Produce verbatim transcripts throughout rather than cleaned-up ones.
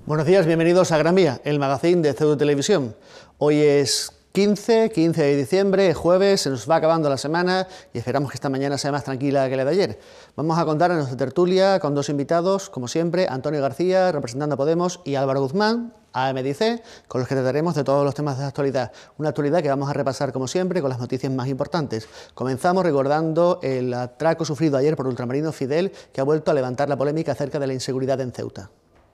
Buenos días, bienvenidos a Gran Vía, el magazín de Ceuta Televisión. Hoy es quince, quince de diciembre, jueves, se nos va acabando la semana y esperamos que esta mañana sea más tranquila que la de ayer. Vamos a contar en nuestra tertulia con dos invitados, como siempre, Antonio García, representando a Podemos, y Álvaro Guzmán, A M D I C, con los que trataremos de todos los temas de actualidad. Una actualidad que vamos a repasar, como siempre, con las noticias más importantes. Comenzamos recordando el atraco sufrido ayer por Ultramarino Fidel, que ha vuelto a levantar la polémica acerca de la inseguridad en Ceuta.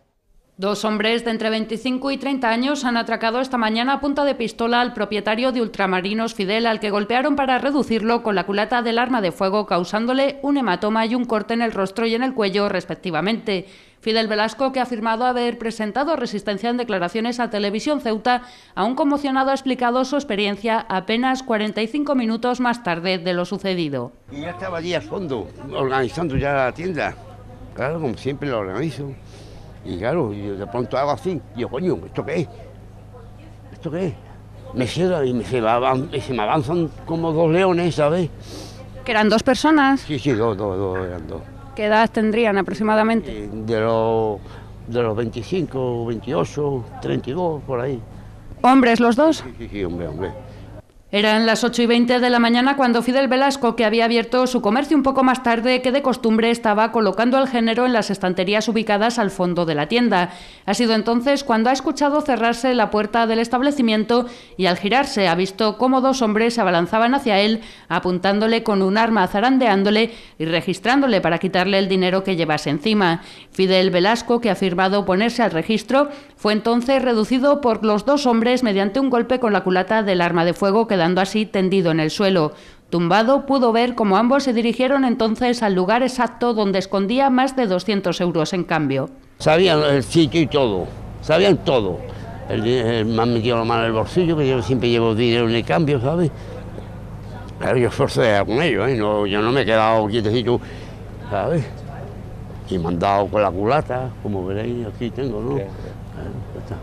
Dos hombres de entre veinticinco y treinta años han atracado esta mañana a punta de pistola al propietario de Ultramarinos Fidel, al que golpearon para reducirlo con la culata del arma de fuego, causándole un hematoma y un corte en el rostro y en el cuello, respectivamente. Fidel Velasco, que ha afirmado haber presentado resistencia en declaraciones a Televisión Ceuta, aún conmocionado ha explicado su experiencia apenas cuarenta y cinco minutos más tarde de lo sucedido. Y ya estaba allí a fondo, organizando ya la tienda. Claro, como siempre lo organizo. Y claro, yo de pronto hago así, y yo, coño, ¿esto qué es? ¿Esto qué es? Me cierra y me se, me avanzan, se me avanzan como dos leones, ¿sabes? ¿Que eran dos personas? Sí, sí, dos, dos, dos, eran dos. ¿Qué edad tendrían aproximadamente? Eh, De los, de los veinticinco, veintiocho, treinta y dos, por ahí. ¿Hombres los dos? Sí, sí, sí, hombre, hombre. Eran las ocho y veinte de la mañana cuando Fidel Velasco, que había abierto su comercio un poco más tarde que de costumbre, estaba colocando el género en las estanterías ubicadas al fondo de la tienda. Ha sido entonces cuando ha escuchado cerrarse la puerta del establecimiento y al girarse ha visto cómo dos hombres se abalanzaban hacia él, apuntándole con un arma, zarandeándole y registrándole para quitarle el dinero que llevase encima. Fidel Velasco, que ha afirmado ponerse al registro, fue entonces reducido por los dos hombres mediante un golpe con la culata del arma de fuego, quedando así tendido en el suelo. Tumbado, pudo ver cómo ambos se dirigieron entonces al lugar exacto donde escondía más de doscientos euros en cambio. Sabían el sitio y todo, sabían todo. El, el, me han metido la mano en el bolsillo, que yo siempre llevo dinero en el cambio, ¿sabes? Claro, yo forcé con ellos, ¿eh? No, yo no me he quedado quietecito, ¿sabes? Y me han dado con la culata, como veréis, aquí tengo, ¿no? Claro, ya está.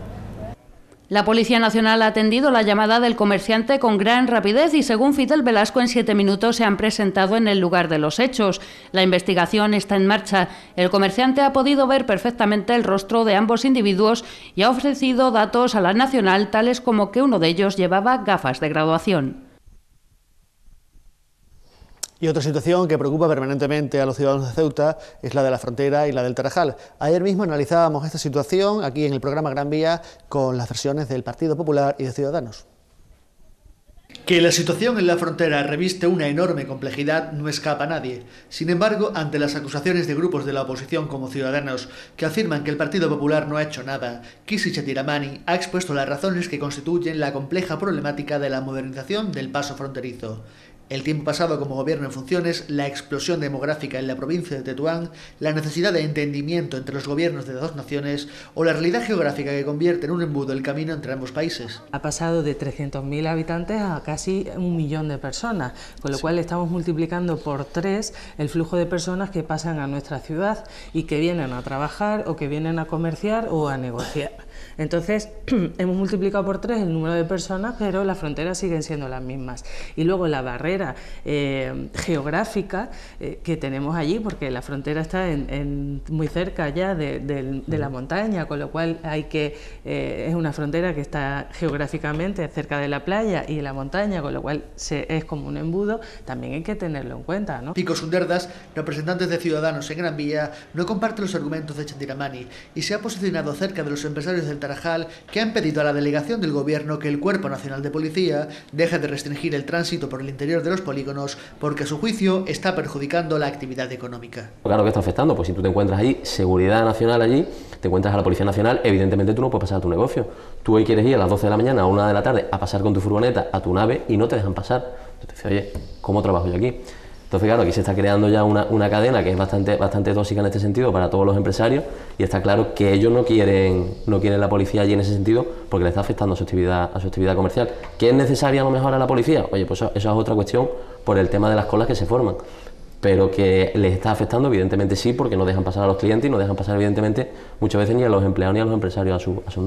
La Policía Nacional ha atendido la llamada del comerciante con gran rapidez y, según Fidel Velasco, en siete minutos se han presentado en el lugar de los hechos. La investigación está en marcha. El comerciante ha podido ver perfectamente el rostro de ambos individuos y ha ofrecido datos a la Nacional, tales como que uno de ellos llevaba gafas de graduación. Y otra situación que preocupa permanentemente a los ciudadanos de Ceuta es la de la frontera y la del Tarajal. Ayer mismo analizábamos esta situación aquí en el programa Gran Vía con las versiones del Partido Popular y de Ciudadanos. Que la situación en la frontera reviste una enorme complejidad no escapa a nadie. Sin embargo, ante las acusaciones de grupos de la oposición como Ciudadanos que afirman que el Partido Popular no ha hecho nada, Kisi Chatiramani ha expuesto las razones que constituyen la compleja problemática de la modernización del paso fronterizo. El tiempo pasado como gobierno en funciones, la explosión demográfica en la provincia de Tetuán, la necesidad de entendimiento entre los gobiernos de las dos naciones o la realidad geográfica que convierte en un embudo el camino entre ambos países. Ha pasado de trescientos mil habitantes a casi un millón de personas, con lo sí. cual estamos multiplicando por tres el flujo de personas que pasan a nuestra ciudad y que vienen a trabajar o que vienen a comerciar o a negociar. Entonces, hemos multiplicado por tres el número de personas, pero las fronteras siguen siendo las mismas. Y luego la barrera eh, geográfica eh, que tenemos allí, porque la frontera está en, en, muy cerca ya de, de, de la montaña, con lo cual hay que eh, es una frontera que está geográficamente cerca de la playa y de la montaña, con lo cual se, es como un embudo, también hay que tenerlo en cuenta, ¿no? Pico Sunderdas, representantes de Ciudadanos en Gran Vía, no comparte los argumentos de Chatiramani y se ha posicionado cerca de los empresarios del Tarajal, que han pedido a la delegación del gobierno que el Cuerpo Nacional de Policía deje de restringir el tránsito por el interior de los polígonos porque a su juicio está perjudicando la actividad económica. Claro que está afectando, pues si tú te encuentras ahí seguridad nacional allí, te encuentras a la Policía Nacional, evidentemente tú no puedes pasar a tu negocio. Tú hoy quieres ir a las doce de la mañana a una de la tarde a pasar con tu furgoneta a tu nave y no te dejan pasar. Entonces te dices, oye, ¿cómo trabajo yo aquí? Entonces, claro, aquí se está creando ya una, una cadena que es bastante, bastante tóxica en este sentido para todos los empresarios y está claro que ellos no quieren, no quieren la policía allí en ese sentido porque le está afectando a su actividad, a su actividad comercial. ¿Qué es necesaria a lo mejor a la policía? Oye, pues eso, eso es otra cuestión por el tema de las colas que se forman. Pero que les está afectando, evidentemente sí, porque no dejan pasar a los clientes y no dejan pasar, evidentemente, muchas veces ni a los empleados ni a los empresarios a, su, a sus naves.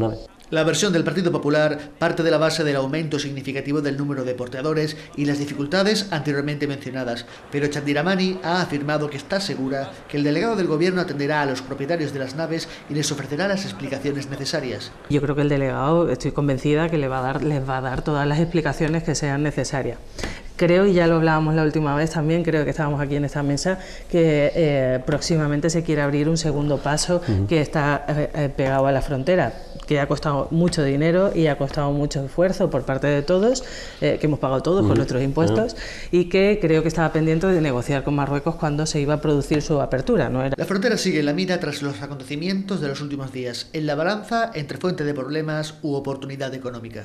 La versión del Partido Popular parte de la base del aumento significativo del número de porteadores y las dificultades anteriormente mencionadas, pero Chandiramani ha afirmado que está segura que el delegado del Gobierno atenderá a los propietarios de las naves y les ofrecerá las explicaciones necesarias. Yo creo que el delegado, estoy convencida que le va a dar, les va a dar todas las explicaciones que sean necesarias. Creo, y ya lo hablábamos la última vez también, creo que estábamos aquí en esta mesa, que eh, próximamente se quiere abrir un segundo paso uh-huh. que está eh, pegado a la frontera, que ha costado mucho dinero y ha costado mucho esfuerzo por parte de todos, eh, que hemos pagado todos uh-huh. con nuestros impuestos, uh-huh. y que creo que estaba pendiente de negociar con Marruecos cuando se iba a producir su apertura. ¿No era? La frontera sigue en la mira tras los acontecimientos de los últimos días, en la balanza entre fuente de problemas u oportunidad económica.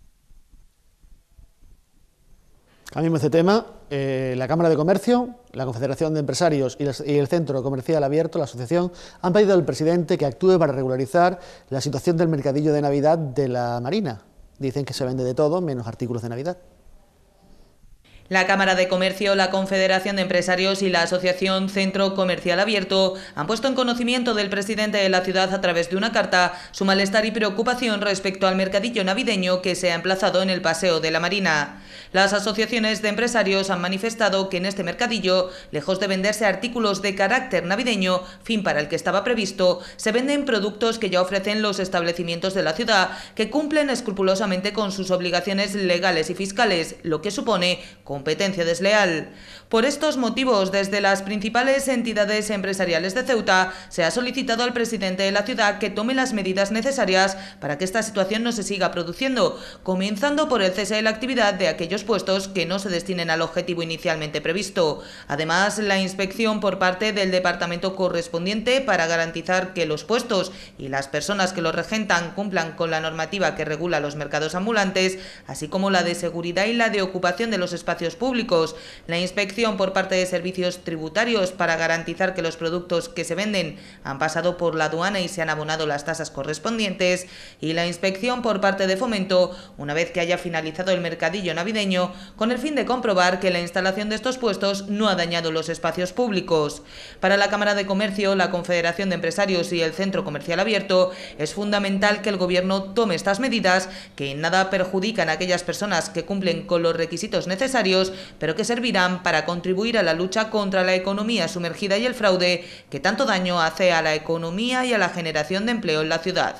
Cambiemos de tema. Eh, la Cámara de Comercio, la Confederación de Empresarios y, las, y el Centro Comercial Abierto, la asociación, han pedido al presidente que actúe para regularizar la situación del mercadillo de Navidad de la Marina. Dicen que se vende de todo, menos artículos de Navidad. La Cámara de Comercio, la Confederación de Empresarios y la Asociación Centro Comercial Abierto han puesto en conocimiento del presidente de la ciudad a través de una carta su malestar y preocupación respecto al mercadillo navideño que se ha emplazado en el Paseo de la Marina. Las asociaciones de empresarios han manifestado que en este mercadillo, lejos de venderse artículos de carácter navideño, fin para el que estaba previsto, se venden productos que ya ofrecen los establecimientos de la ciudad, que cumplen escrupulosamente con sus obligaciones legales y fiscales, lo que supone competencia desleal. Por estos motivos, desde las principales entidades empresariales de Ceuta, se ha solicitado al presidente de la ciudad que tome las medidas necesarias para que esta situación no se siga produciendo, comenzando por el cese de la actividad de aquellos puestos que no se destinen al objetivo inicialmente previsto. Además, la inspección por parte del departamento correspondiente para garantizar que los puestos y las personas que los regentan cumplan con la normativa que regula los mercados ambulantes, así como la de seguridad y la de ocupación de los espacios públicos, la inspección por parte de servicios tributarios para garantizar que los productos que se venden han pasado por la aduana y se han abonado las tasas correspondientes, y la inspección por parte de Fomento una vez que haya finalizado el mercadillo navideño, con el fin de comprobar que la instalación de estos puestos no ha dañado los espacios públicos. Para la Cámara de Comercio, la Confederación de Empresarios y el Centro Comercial Abierto, es fundamental que el Gobierno tome estas medidas que en nada perjudican a aquellas personas que cumplen con los requisitos necesarios, pero que servirán para contribuir a la lucha contra la economía sumergida y el fraude que tanto daño hace a la economía y a la generación de empleo en la ciudad.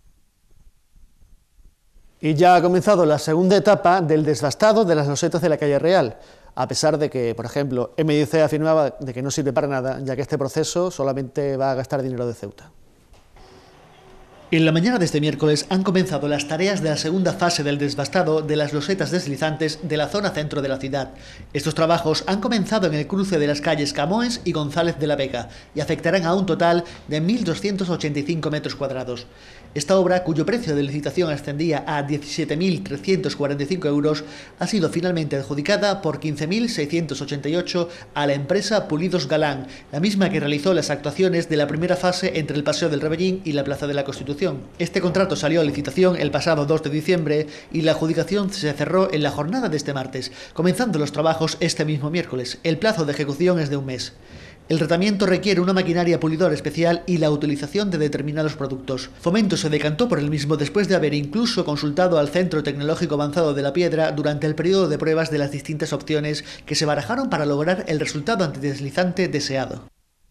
Y ya ha comenzado la segunda etapa del desbastado de las losetas de la calle Real, a pesar de que, por ejemplo, M D C afirmaba de que no sirve para nada, ya que este proceso solamente va a gastar dinero de Ceuta. En la mañana de este miércoles han comenzado las tareas de la segunda fase del desbastado de las losetas deslizantes de la zona centro de la ciudad. Estos trabajos han comenzado en el cruce de las calles Camoes y González de la Vega y afectarán a un total de mil doscientos ochenta y cinco metros cuadrados. Esta obra, cuyo precio de licitación ascendía a diecisiete mil trescientos cuarenta y cinco euros, ha sido finalmente adjudicada por quince mil seiscientos ochenta y ocho a la empresa Pulidos Galán, la misma que realizó las actuaciones de la primera fase entre el Paseo del Rebellín y la Plaza de la Constitución. Este contrato salió a licitación el pasado dos de diciembre y la adjudicación se cerró en la jornada de este martes, comenzando los trabajos este mismo miércoles. El plazo de ejecución es de un mes. El tratamiento requiere una maquinaria pulidora especial y la utilización de determinados productos. Fomento se decantó por el mismo después de haber incluso consultado al Centro Tecnológico Avanzado de la Piedra durante el periodo de pruebas de las distintas opciones que se barajaron para lograr el resultado antideslizante deseado.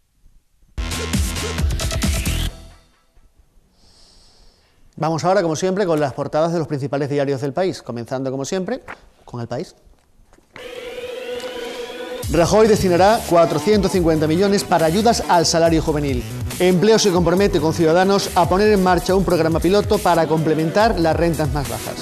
Vamos ahora, como siempre, con las portadas de los principales diarios del país, comenzando, como siempre, con El País. Rajoy destinará cuatrocientos cincuenta millones para ayudas al salario juvenil. Empleo se compromete con Ciudadanos a poner en marcha un programa piloto para complementar las rentas más bajas.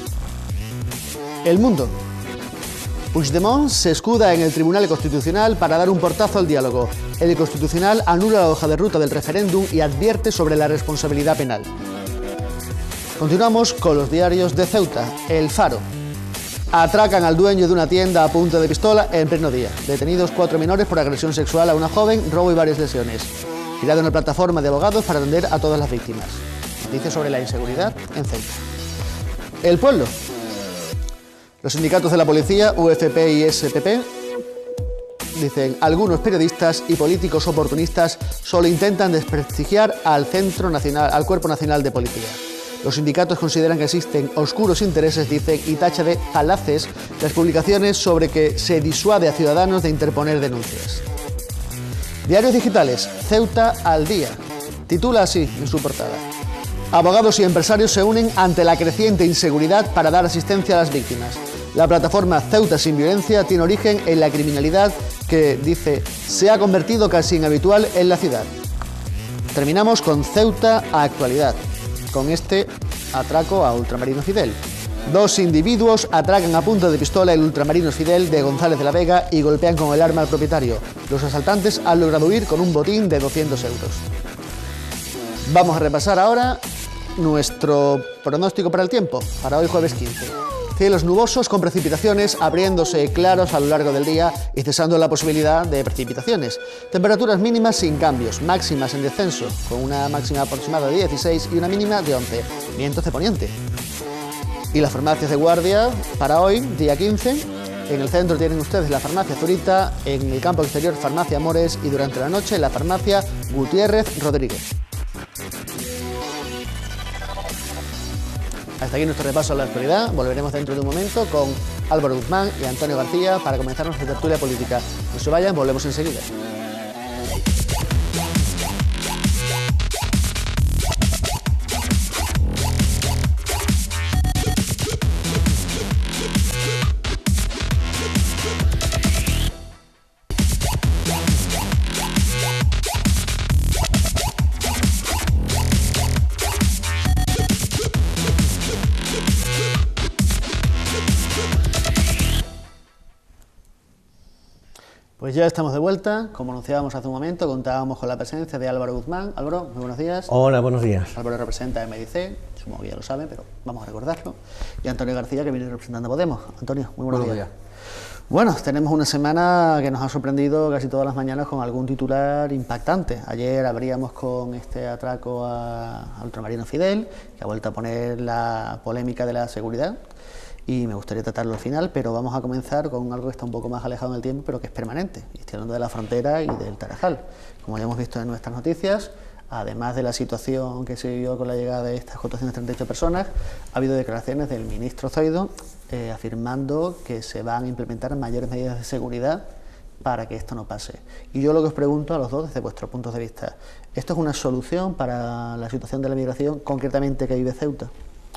El Mundo. Puigdemont se escuda en el Tribunal Constitucional para dar un portazo al diálogo. El Constitucional anula la hoja de ruta del referéndum y advierte sobre la responsabilidad penal. Continuamos con los diarios de Ceuta. El Faro. Atracan al dueño de una tienda a punta de pistola en pleno día. Detenidos cuatro menores por agresión sexual a una joven, robo y varias lesiones. Creado una plataforma de abogados para atender a todas las víctimas. Noticias sobre la inseguridad en Ceuta. El Pueblo. Los sindicatos de la policía, U F P y S P P, dicen, algunos periodistas y políticos oportunistas solo intentan desprestigiar al Centro Nacional, al Cuerpo Nacional de Policía. Los sindicatos consideran que existen oscuros intereses, dicen, y tacha de falaces las publicaciones sobre que se disuade a ciudadanos de interponer denuncias. Diarios digitales, Ceuta al día. Titula así en su portada. Abogados y empresarios se unen ante la creciente inseguridad para dar asistencia a las víctimas. La plataforma Ceuta sin violencia tiene origen en la criminalidad que, dice, se ha convertido casi en habitual en la ciudad. Terminamos con Ceuta a actualidad, con este atraco a Ultramarinos Fidel. Dos individuos atracan a punta de pistola el Ultramarinos Fidel de González de la Vega y golpean con el arma al propietario. Los asaltantes han logrado huir con un botín de doscientos euros. Vamos a repasar ahora nuestro pronóstico para el tiempo, para hoy jueves quince. Cielos nubosos con precipitaciones abriéndose claros a lo largo del día y cesando la posibilidad de precipitaciones. Temperaturas mínimas sin cambios, máximas en descenso, con una máxima aproximada de dieciséis y una mínima de once. Vientos de poniente. Y las farmacias de guardia para hoy, día quince. En el centro tienen ustedes la farmacia Zurita, en el campo exterior farmacia Amores y durante la noche la farmacia Gutiérrez Rodríguez. Hasta aquí nuestro repaso a la actualidad. Volveremos dentro de un momento con Álvaro Guzmán y Antonio García para comenzar nuestra tertulia política. No se vayan, volvemos enseguida. Pues ya estamos de vuelta, como anunciábamos hace un momento, contábamos con la presencia de Álvaro Guzmán. Álvaro, muy buenos días. Hola, buenos días. Álvaro representa a M D C, supongo que ya lo saben, pero vamos a recordarlo. Y Antonio García, que viene representando a Podemos. Antonio, muy buenos, buenos días. días. Bueno, tenemos una semana que nos ha sorprendido casi todas las mañanas con algún titular impactante. Ayer abríamos con este atraco a, a Ultramarino Fidel, que ha vuelto a poner la polémica de la seguridad. Y me gustaría tratarlo al final, pero vamos a comenzar con algo que está un poco más alejado en el tiempo, pero que es permanente. Y estoy hablando de la frontera y del Tarajal. Como ya hemos visto en nuestras noticias, además de la situación que se vivió con la llegada de estas cuatrocientas treinta y ocho personas, ha habido declaraciones del ministro Zoido eh, afirmando que se van a implementar mayores medidas de seguridad para que esto no pase. Y yo lo que os pregunto a los dos desde vuestros puntos de vista, ¿esto es una solución para la situación de la migración concretamente que vive Ceuta?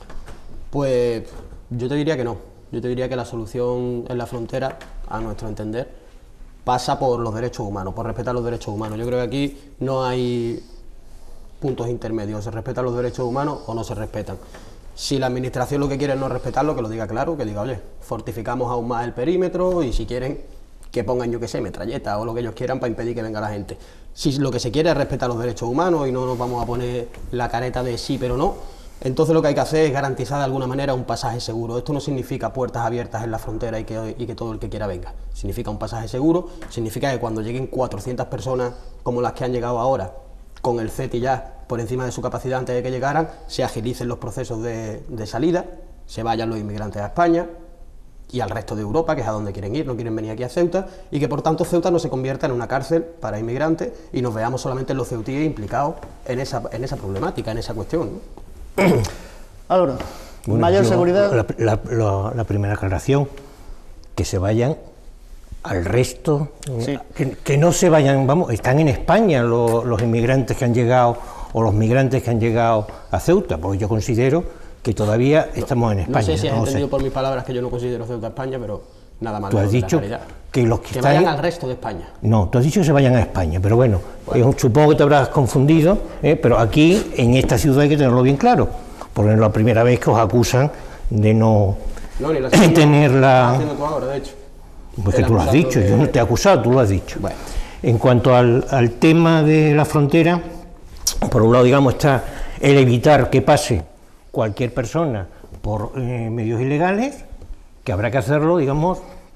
Pues yo te diría que no. Yo te diría que la solución en la frontera, a nuestro entender, pasa por los derechos humanos, por respetar los derechos humanos. Yo creo que aquí no hay puntos intermedios, se respetan los derechos humanos o no se respetan. Si la administración lo que quiere es no respetarlo, que lo diga claro, que diga, oye, fortificamos aún más el perímetro y si quieren que pongan, yo qué sé, metralletas o lo que ellos quieran para impedir que venga la gente. Si lo que se quiere es respetar los derechos humanos y no nos vamos a poner la careta de sí pero no, entonces lo que hay que hacer es garantizar de alguna manera un pasaje seguro. Esto no significa puertas abiertas en la frontera y que, y que todo el que quiera venga. Significa un pasaje seguro, significa que cuando lleguen cuatrocientas personas como las que han llegado ahora, con el C E T I ya por encima de su capacidad antes de que llegaran, se agilicen los procesos de, de salida, se vayan los inmigrantes a España y al resto de Europa, que es a donde quieren ir, no quieren venir aquí a Ceuta, y que por tanto Ceuta no se convierta en una cárcel para inmigrantes y nos veamos solamente los ceutíes implicados en esa, en esa problemática, en esa cuestión, ¿no? Álvaro, bueno, mayor yo, seguridad. La, la, la, la primera aclaración, que se vayan al resto, sí. que, que no se vayan, vamos, están en España los, los inmigrantes que han llegado o los migrantes que han llegado a Ceuta, porque yo considero que todavía no, estamos en España. No sé si has no entendido sé. por mis palabras que yo no considero Ceuta España, pero nada más. Tú has dicho que los que, que están... vayan al resto de España. No, tú has dicho que se vayan a España, pero bueno, bueno. supongo que te habrás confundido, ¿eh? Pero aquí, en esta ciudad, hay que tenerlo bien claro, porque es la primera vez que os acusan de no, no ni la tener la... haciendo tú ahora, de hecho. Porque tú lo has dicho, de... yo no te he acusado, tú lo has dicho. Bueno. En cuanto al, al tema de la frontera, por un lado, digamos, está el evitar que pase cualquier persona por eh, medios ilegales, que habrá que hacerlo, digamos,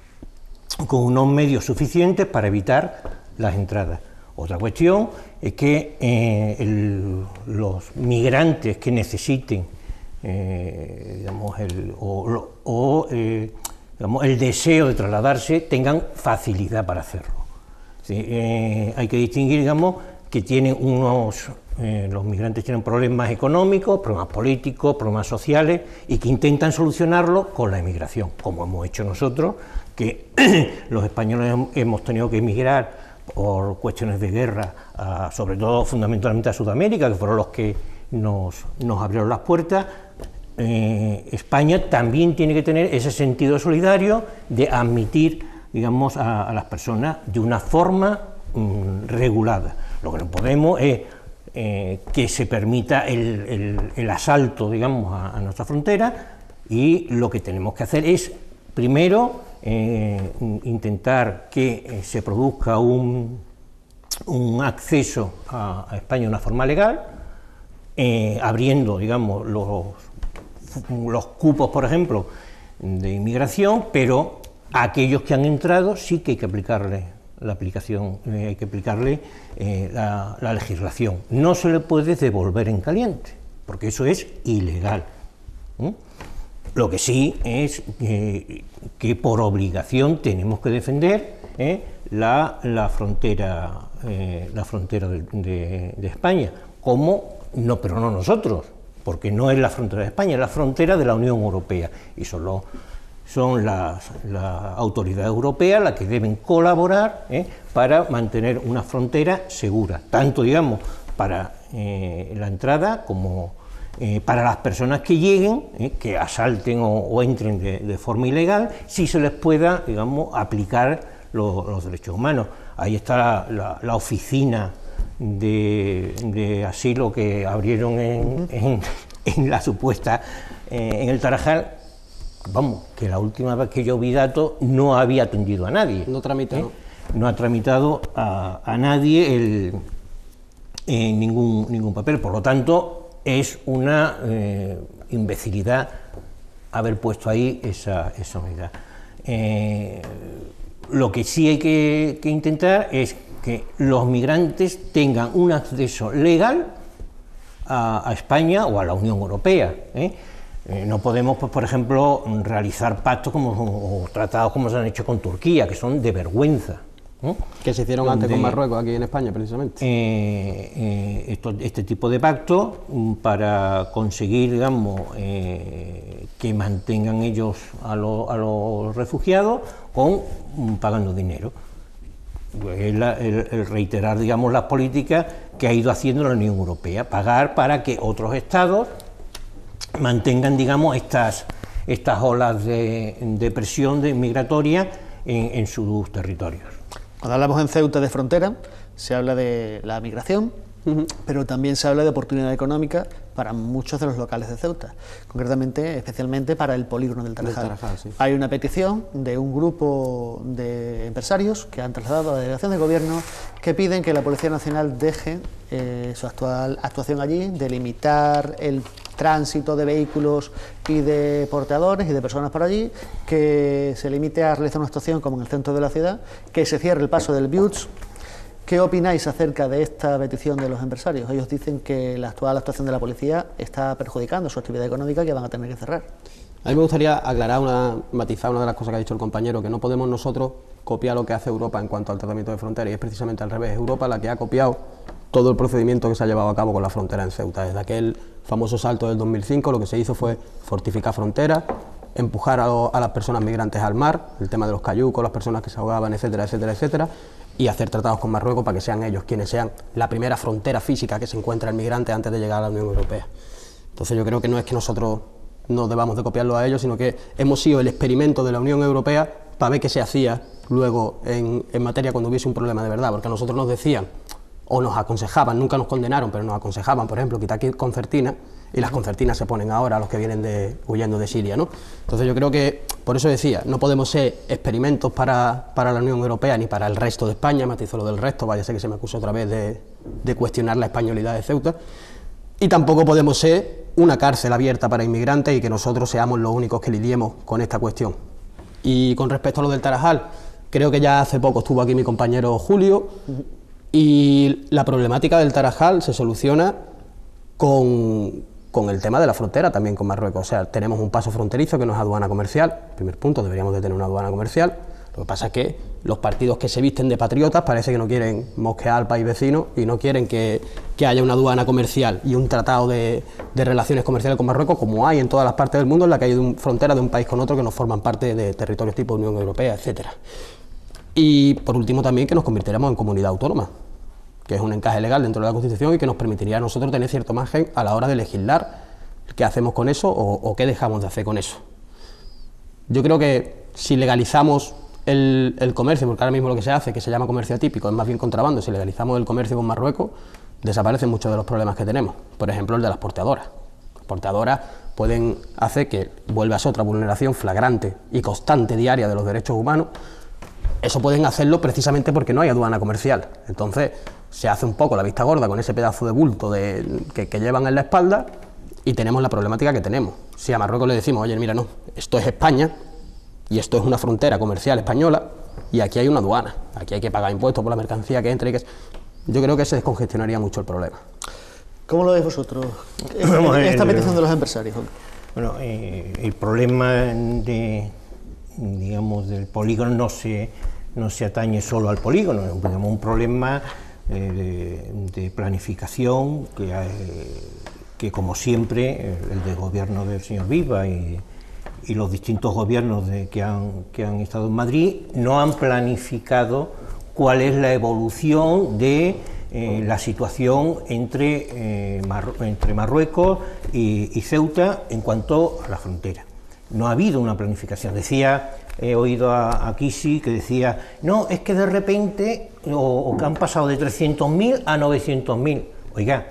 con unos medios suficientes para evitar las entradas. Otra cuestión es que eh, el, los migrantes que necesiten eh, digamos, el, o, o eh, digamos, el deseo de trasladarse tengan facilidad para hacerlo. Sí, eh, hay que distinguir, digamos, que tienen unos, eh, los migrantes tienen problemas económicos, problemas políticos, problemas sociales, y que intentan solucionarlo con la emigración, como hemos hecho nosotros, que los españoles hemos tenido que emigrar por cuestiones de guerra, a, sobre todo fundamentalmente a Sudamérica, que fueron los que nos, nos abrieron las puertas. Eh, España también tiene que tener ese sentido solidario de admitir, digamos, a, a las personas de una forma mm, regulada. Lo que no podemos es eh, que se permita el, el, el asalto, digamos, a, a nuestra frontera, y lo que tenemos que hacer es, primero, Eh, intentar que eh, se produzca un, un acceso a, a España de una forma legal, eh, abriendo, digamos, los, los cupos, por ejemplo, de inmigración, pero a aquellos que han entrado sí que hay que aplicarle la aplicación, eh, hay que aplicarle eh, la, la legislación. No se le puede devolver en caliente, porque eso es ilegal. ¿Mm? Lo que sí es eh, que por obligación tenemos que defender eh, la, la frontera, eh, la frontera de, de, de España, como no, pero no nosotros, porque no es la frontera de España, es la frontera de la Unión Europea, y solo son las, las autoridades europeas las que deben colaborar eh, para mantener una frontera segura, tanto, digamos, para eh, la entrada como Eh, para las personas que lleguen, eh, que asalten o, o entren de, de forma ilegal, si se les pueda, digamos, aplicar lo, los derechos humanos. Ahí está la, la, la oficina de, de asilo que abrieron en, en, en la supuesta, eh, en el Tarajal. Vamos, que la última vez que yo vi datos no había atendido a nadie. No tramita, ¿eh? ¿no? No ha tramitado a, a nadie el, eh, ningún, ningún papel, por lo tanto, es una eh, imbecilidad haber puesto ahí esa, esa unidad. Eh, lo que sí hay que, que intentar es que los migrantes tengan un acceso legal a, a España o a la Unión Europea. ¿eh? Eh, no podemos, pues, por ejemplo, realizar pactos como, o tratados como se han hecho con Turquía, que son de vergüenza. ¿eh? Que se hicieron Donde, antes con Marruecos, aquí en España, precisamente. Eh, eh, esto, este tipo de pactos para conseguir, digamos, eh, que mantengan ellos a, lo, a los refugiados con pagando dinero. El, el, el reiterar, digamos, las políticas que ha ido haciendo la Unión Europea, pagar para que otros estados mantengan, digamos, estas, estas olas de, de presión de migratoria en, en sus territorios. Cuando hablamos en Ceuta de frontera, se habla de la migración, uh-huh. pero también se habla de oportunidad económica para muchos de los locales de Ceuta, concretamente, especialmente para el polígono del Tarajal. Del Tarajal, sí. Hay una petición de un grupo de empresarios que han trasladado a la delegación de gobierno que piden que la Policía Nacional deje eh, su actual actuación allí, de limitar el tránsito de vehículos y de portadores y de personas por allí, que se limite a realizar una actuación como en el centro de la ciudad, que se cierre el paso del Biuts. ¿Qué opináis acerca de esta petición de los empresarios? Ellos dicen que la actual actuación de la policía está perjudicando su actividad económica y que van a tener que cerrar. A mí me gustaría aclarar, una, matizar una de las cosas que ha dicho el compañero, que no podemos nosotros copiar lo que hace Europa en cuanto al tratamiento de fronteras, y es precisamente al revés. Europa la que ha copiado todo el procedimiento que se ha llevado a cabo con la frontera en Ceuta. Desde aquel famoso salto del dos mil cinco, lo que se hizo fue fortificar fronteras, empujar a, lo, a las personas migrantes al mar, el tema de los cayucos, las personas que se ahogaban, etcétera, etcétera, etcétera, y hacer tratados con Marruecos para que sean ellos quienes sean la primera frontera física que se encuentra el migrante antes de llegar a la Unión Europea. Entonces yo creo que no es que nosotros no debamos de copiarlo a ellos, sino que hemos sido el experimento de la Unión Europea para ver qué se hacía luego en, en materia cuando hubiese un problema de verdad, porque a nosotros nos decían o nos aconsejaban, nunca nos condenaron, pero nos aconsejaban, por ejemplo, quitar concertinas, y las concertinas se ponen ahora a los que vienen de, huyendo de Siria, ¿no? Entonces yo creo que, por eso decía, no podemos ser experimentos para, para la Unión Europea ni para el resto de España, matizo lo del resto, vaya a ser que se me acuse otra vez de, de cuestionar la españolidad de Ceuta, y tampoco podemos ser una cárcel abierta para inmigrantes y que nosotros seamos los únicos que lidiemos con esta cuestión. Y con respecto a lo del Tarajal, creo que ya hace poco estuvo aquí mi compañero Julio, y la problemática del Tarajal se soluciona con, con el tema de la frontera también con Marruecos. O sea, tenemos un paso fronterizo que no es aduana comercial, primer punto, deberíamos de tener una aduana comercial. Lo que pasa es que los partidos que se visten de patriotas parece que no quieren mosquear al país vecino y no quieren que, que haya una aduana comercial y un tratado de, de relaciones comerciales con Marruecos, como hay en todas las partes del mundo en la que hay un, fronteras de un país con otro que no forman parte de territorios tipo Unión Europea, etcétera. Y por último también que nos convirtiéramos en comunidad autónoma, que es un encaje legal dentro de la Constitución y que nos permitiría a nosotros tener cierto margen a la hora de legislar qué hacemos con eso o, o qué dejamos de hacer con eso. Yo creo que si legalizamos el, el comercio, porque ahora mismo lo que se hace, que se llama comercio atípico, es más bien contrabando, si legalizamos el comercio con Marruecos, desaparecen muchos de los problemas que tenemos, por ejemplo el de las porteadoras. Las porteadoras pueden hacer que vuelva a ser otra vulneración flagrante y constante diaria de los derechos humanos. Eso pueden hacerlo precisamente porque no hay aduana comercial, entonces se hace un poco la vista gorda con ese pedazo de bulto de, que, que llevan en la espalda y tenemos la problemática que tenemos. Si a Marruecos le decimos, oye, mira, no, esto es España y esto es una frontera comercial española y aquí hay una aduana, aquí hay que pagar impuestos por la mercancía que entre y que... Yo creo que se descongestionaría mucho el problema. ¿Cómo lo veis vosotros? Vamos, Esta el, petición de los empresarios. Bueno, eh, el problema de, digamos, del polígono no se, no se atañe solo al polígono, es digamos, un problema eh, de, de planificación que, hay, que como siempre, el del gobierno del señor Viva y, y los distintos gobiernos de, que, han, que han estado en Madrid no han planificado cuál es la evolución de eh, la situación entre, eh, Marru entre Marruecos y, y Ceuta en cuanto a la frontera. No ha habido una planificación. Decía, he oído a, a Kisi que decía, no, es que de repente, o, o que han pasado de trescientos mil a novecientos mil. Oiga,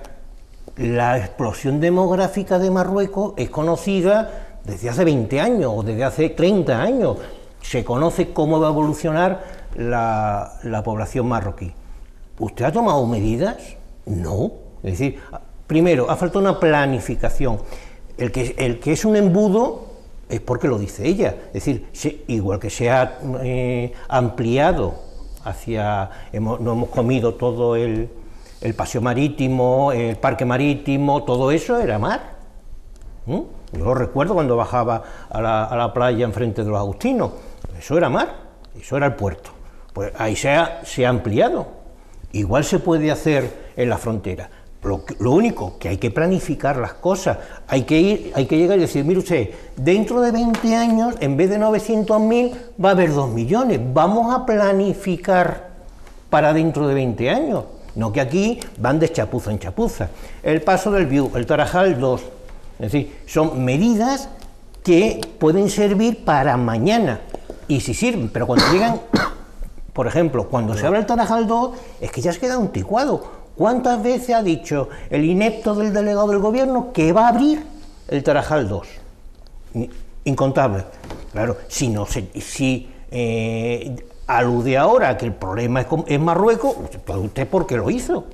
la explosión demográfica de Marruecos es conocida desde hace veinte años o desde hace treinta años. Se conoce cómo va a evolucionar La, la población marroquí. ¿Usted ha tomado medidas? No. Es decir, primero, ha faltado una planificación. El que, el que es un embudo es porque lo dice ella. Es decir, se, igual que se ha eh, ampliado hacia... Hemos, no hemos comido todo el, el paseo marítimo, el parque marítimo, todo eso era mar. ¿Mm? Yo lo recuerdo cuando bajaba a la, a la playa enfrente de los Agustinos. Eso era mar, eso era el puerto. Pues ahí se ha, se ha ampliado. Igual se puede hacer en la frontera. Lo, lo único que hay que planificar las cosas. Hay que ir, hay que llegar y decir, mire usted, dentro de veinte años, en vez de novecientos mil, va a haber dos millones. Vamos a planificar para dentro de veinte años. No que aquí van de chapuza en chapuza. El paso del Viu, el Tarajal dos. Es decir, son medidas que pueden servir para mañana. Y si sirven, pero cuando llegan... Por ejemplo, cuando se abre el Tarajal dos, es que ya se queda anticuado. ¿Cuántas veces ha dicho el inepto del delegado del gobierno que va a abrir el Tarajal dos? Incontable. Claro, si, no se, si eh, alude ahora que el problema es, es Marruecos, ¿usted por qué lo hizo?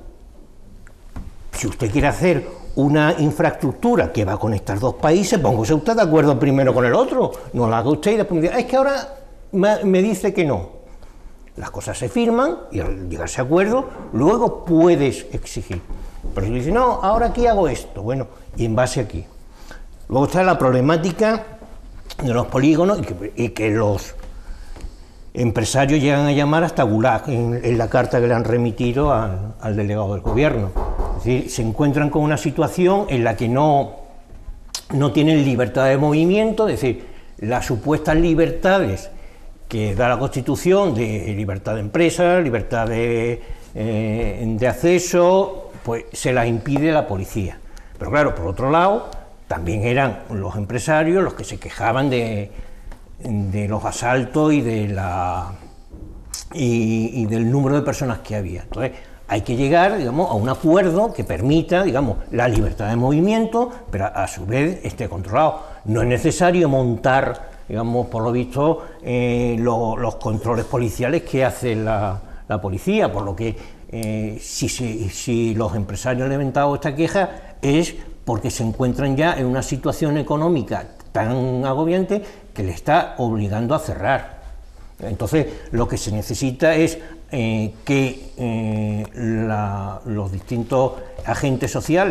Si usted quiere hacer una infraestructura que va a conectar dos países, póngase usted de acuerdo primero con el otro. No lo haga usted y después me diga, es que ahora me, me dice que no. Las cosas se firman y al llegarse a acuerdo, luego puedes exigir. Pero si dices, no, ahora aquí hago esto, bueno, y en base aquí. Luego está la problemática de los polígonos y que, y que los empresarios llegan a llamar hasta gulag en, en la carta que le han remitido al, al delegado del gobierno. Es decir, se encuentran con una situación en la que no, no tienen libertad de movimiento, es decir, las supuestas libertades que da la Constitución de libertad de empresa, libertad de, eh, de acceso, pues se las impide la policía. Pero claro, por otro lado, también eran los empresarios los que se quejaban de, de los asaltos y, de la, y, y del número de personas que había. Entonces, hay que llegar, digamos, a un acuerdo que permita, digamos, la libertad de movimiento, pero a, a su vez esté controlado. No es necesario montar, digamos, por lo visto, eh, lo, los controles policiales que hace la, la policía, por lo que eh, si, si, si los empresarios han levantado esta queja es porque se encuentran ya en una situación económica tan agobiante que le está obligando a cerrar. Entonces, lo que se necesita es eh, que eh, la, los distintos agentes sociales,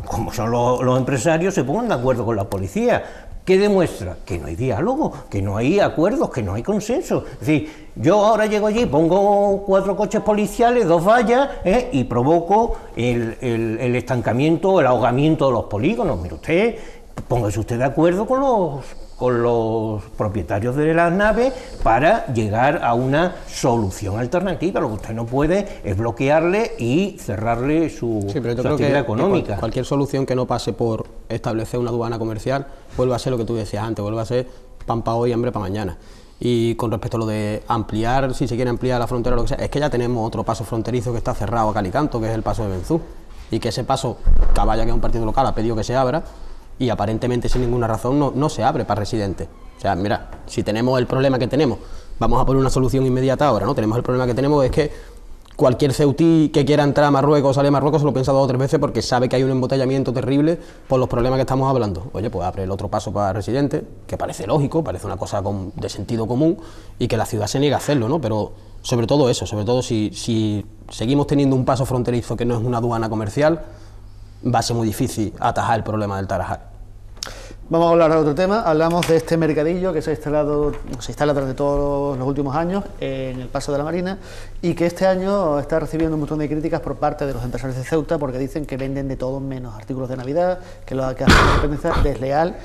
como son los, los empresarios, se pongan de acuerdo con la policía. ¿Qué demuestra? Que no hay diálogo, que no hay acuerdos, que no hay consenso. Es decir, yo ahora llego allí, pongo cuatro coches policiales, dos vallas, ¿eh? y provoco el, el, el estancamiento, el ahogamiento de los polígonos. Mire usted, póngase usted de acuerdo con los, con los propietarios de las naves para llegar a una solución alternativa. Lo que usted no puede es bloquearle y cerrarle su, sí, pero yo su creo actividad que económica. Cualquier solución que no pase por establecer una aduana comercial vuelve a ser lo que tú decías antes, vuelve a ser pan para hoy y hambre para mañana. Y con respecto a lo de ampliar, si se quiere ampliar la frontera o lo que sea, es que ya tenemos otro paso fronterizo que está cerrado a cal y canto, que es el paso de Benzú, y que ese paso, Caballa, que es un partido local, ha pedido que se abra, y aparentemente sin ninguna razón no, no se abre para residentes. O sea, mira, si tenemos el problema que tenemos, vamos a poner una solución inmediata ahora, ¿no? Tenemos el problema que tenemos, es que cualquier ceutí que quiera entrar a Marruecos o salir a Marruecos se lo piensa dos o tres veces porque sabe que hay un embotellamiento terrible por los problemas que estamos hablando. Oye, pues abre el otro paso para residentes, que parece lógico, parece una cosa con, de sentido común, y que la ciudad se niega a hacerlo, ¿no? Pero sobre todo eso, sobre todo si, si seguimos teniendo un paso fronterizo que no es una aduana comercial, va a ser muy difícil atajar el problema del Tarajal. Vamos a hablar de otro tema. Hablamos de este mercadillo que se ha instalado, se instala durante todos los últimos años en el Paso de la Marina y que este año está recibiendo un montón de críticas por parte de los empresarios de Ceuta porque dicen que venden de todo menos artículos de Navidad, que lo que hace una competencia desleal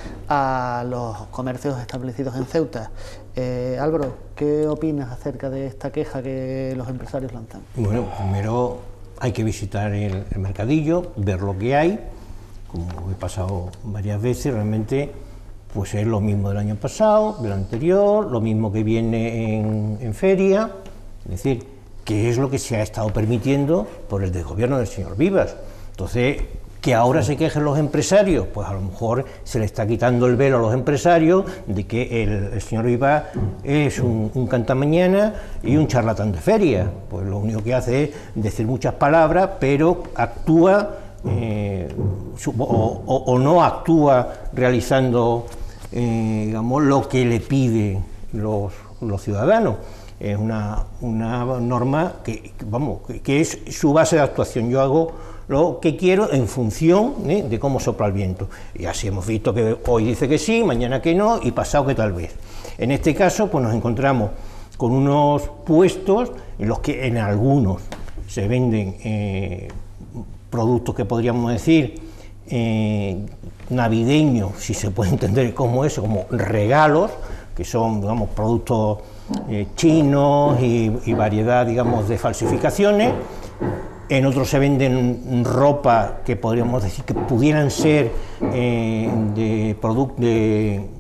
a los comercios establecidos en Ceuta. Eh, Álvaro, ¿qué opinas acerca de esta queja que los empresarios lanzan? Bueno, primero hay que visitar el, el mercadillo, ver lo que hay. Como he pasado varias veces, realmente pues es lo mismo del año pasado, del anterior, lo mismo que viene en, en feria, es decir, que es lo que se ha estado permitiendo por el desgobierno del señor Vivas. Entonces, que ahora se quejen los empresarios, pues a lo mejor se le está quitando el velo a los empresarios de que el, el señor Vivas es un, un cantamañana y un charlatán de feria. Pues lo único que hace es decir muchas palabras, pero actúa Eh, o, o, o no actúa realizando eh, digamos, lo que le piden los, los ciudadanos. Es una, una norma que, vamos, que, que es su base de actuación. Yo hago lo que quiero en función ¿eh? de cómo sopla el viento. Y así hemos visto que hoy dice que sí, mañana que no y pasado que tal vez. En este caso pues nos encontramos con unos puestos en los que en algunos se venden eh, productos que podríamos decir eh, navideños, si se puede entender como eso, como regalos, que son, digamos, productos eh, chinos y, y variedad, digamos, de falsificaciones. En otros se venden ropa que podríamos decir que pudieran ser eh, de productos de,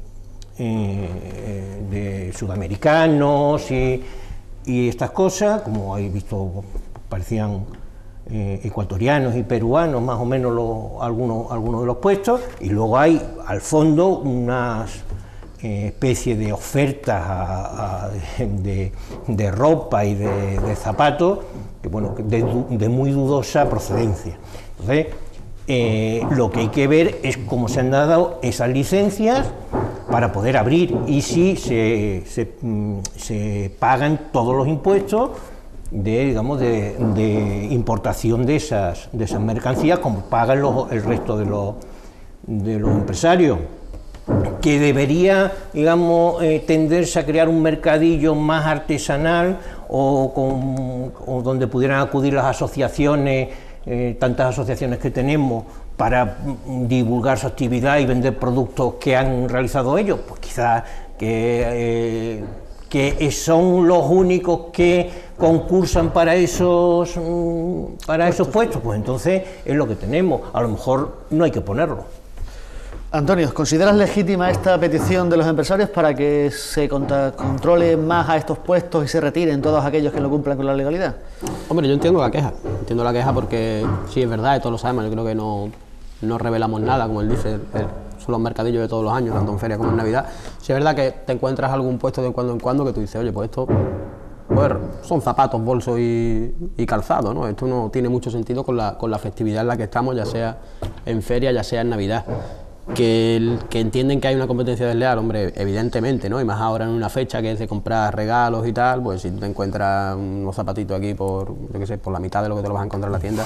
eh, de sudamericanos y, y estas cosas, como habéis visto, parecían Eh, ecuatorianos y peruanos, más o menos lo, algunos, algunos de los puestos, y luego hay al fondo unas eh, especie de ofertas a, a, de, de ropa y de, de zapatos, que, bueno, de, de muy dudosa procedencia. Entonces, eh, lo que hay que ver es cómo se han dado esas licencias para poder abrir y si se, se, se pagan todos los impuestos de, digamos, de, de importación de esas, de esas mercancías, como pagan los, el resto de los, de los empresarios. Que debería, digamos, eh, tenderse a crear un mercadillo más artesanal o, con, o donde pudieran acudir las asociaciones, eh, tantas asociaciones que tenemos, para divulgar su actividad y vender productos que han realizado ellos. Pues quizás que... Eh, que son los únicos que concursan para esos para esos puestos, pues entonces es lo que tenemos. A lo mejor no hay que ponerlo. Antonio, ¿consideras legítima esta petición de los empresarios para que se controle más a estos puestos y se retiren todos aquellos que no cumplan con la legalidad? Hombre, yo entiendo la queja, entiendo la queja porque sí es verdad, y todos lo sabemos, yo creo que no, no revelamos nada, como él dice, el, son los mercadillos de todos los años, tanto en feria como en Navidad. Sí es verdad que te encuentras algún puesto de cuando en cuando que tú dices, oye, pues esto pues, son zapatos, bolsos y, y calzado, ¿no? Esto no tiene mucho sentido con la, con la festividad en la que estamos, ya sea en feria, ya sea en Navidad. Que, el, que entienden que hay una competencia desleal, hombre, evidentemente, ¿no? Y más ahora en una fecha que es de comprar regalos y tal, pues si te encuentras unos zapatitos aquí por, yo qué sé, por la mitad de lo que te lo vas a encontrar en la tienda,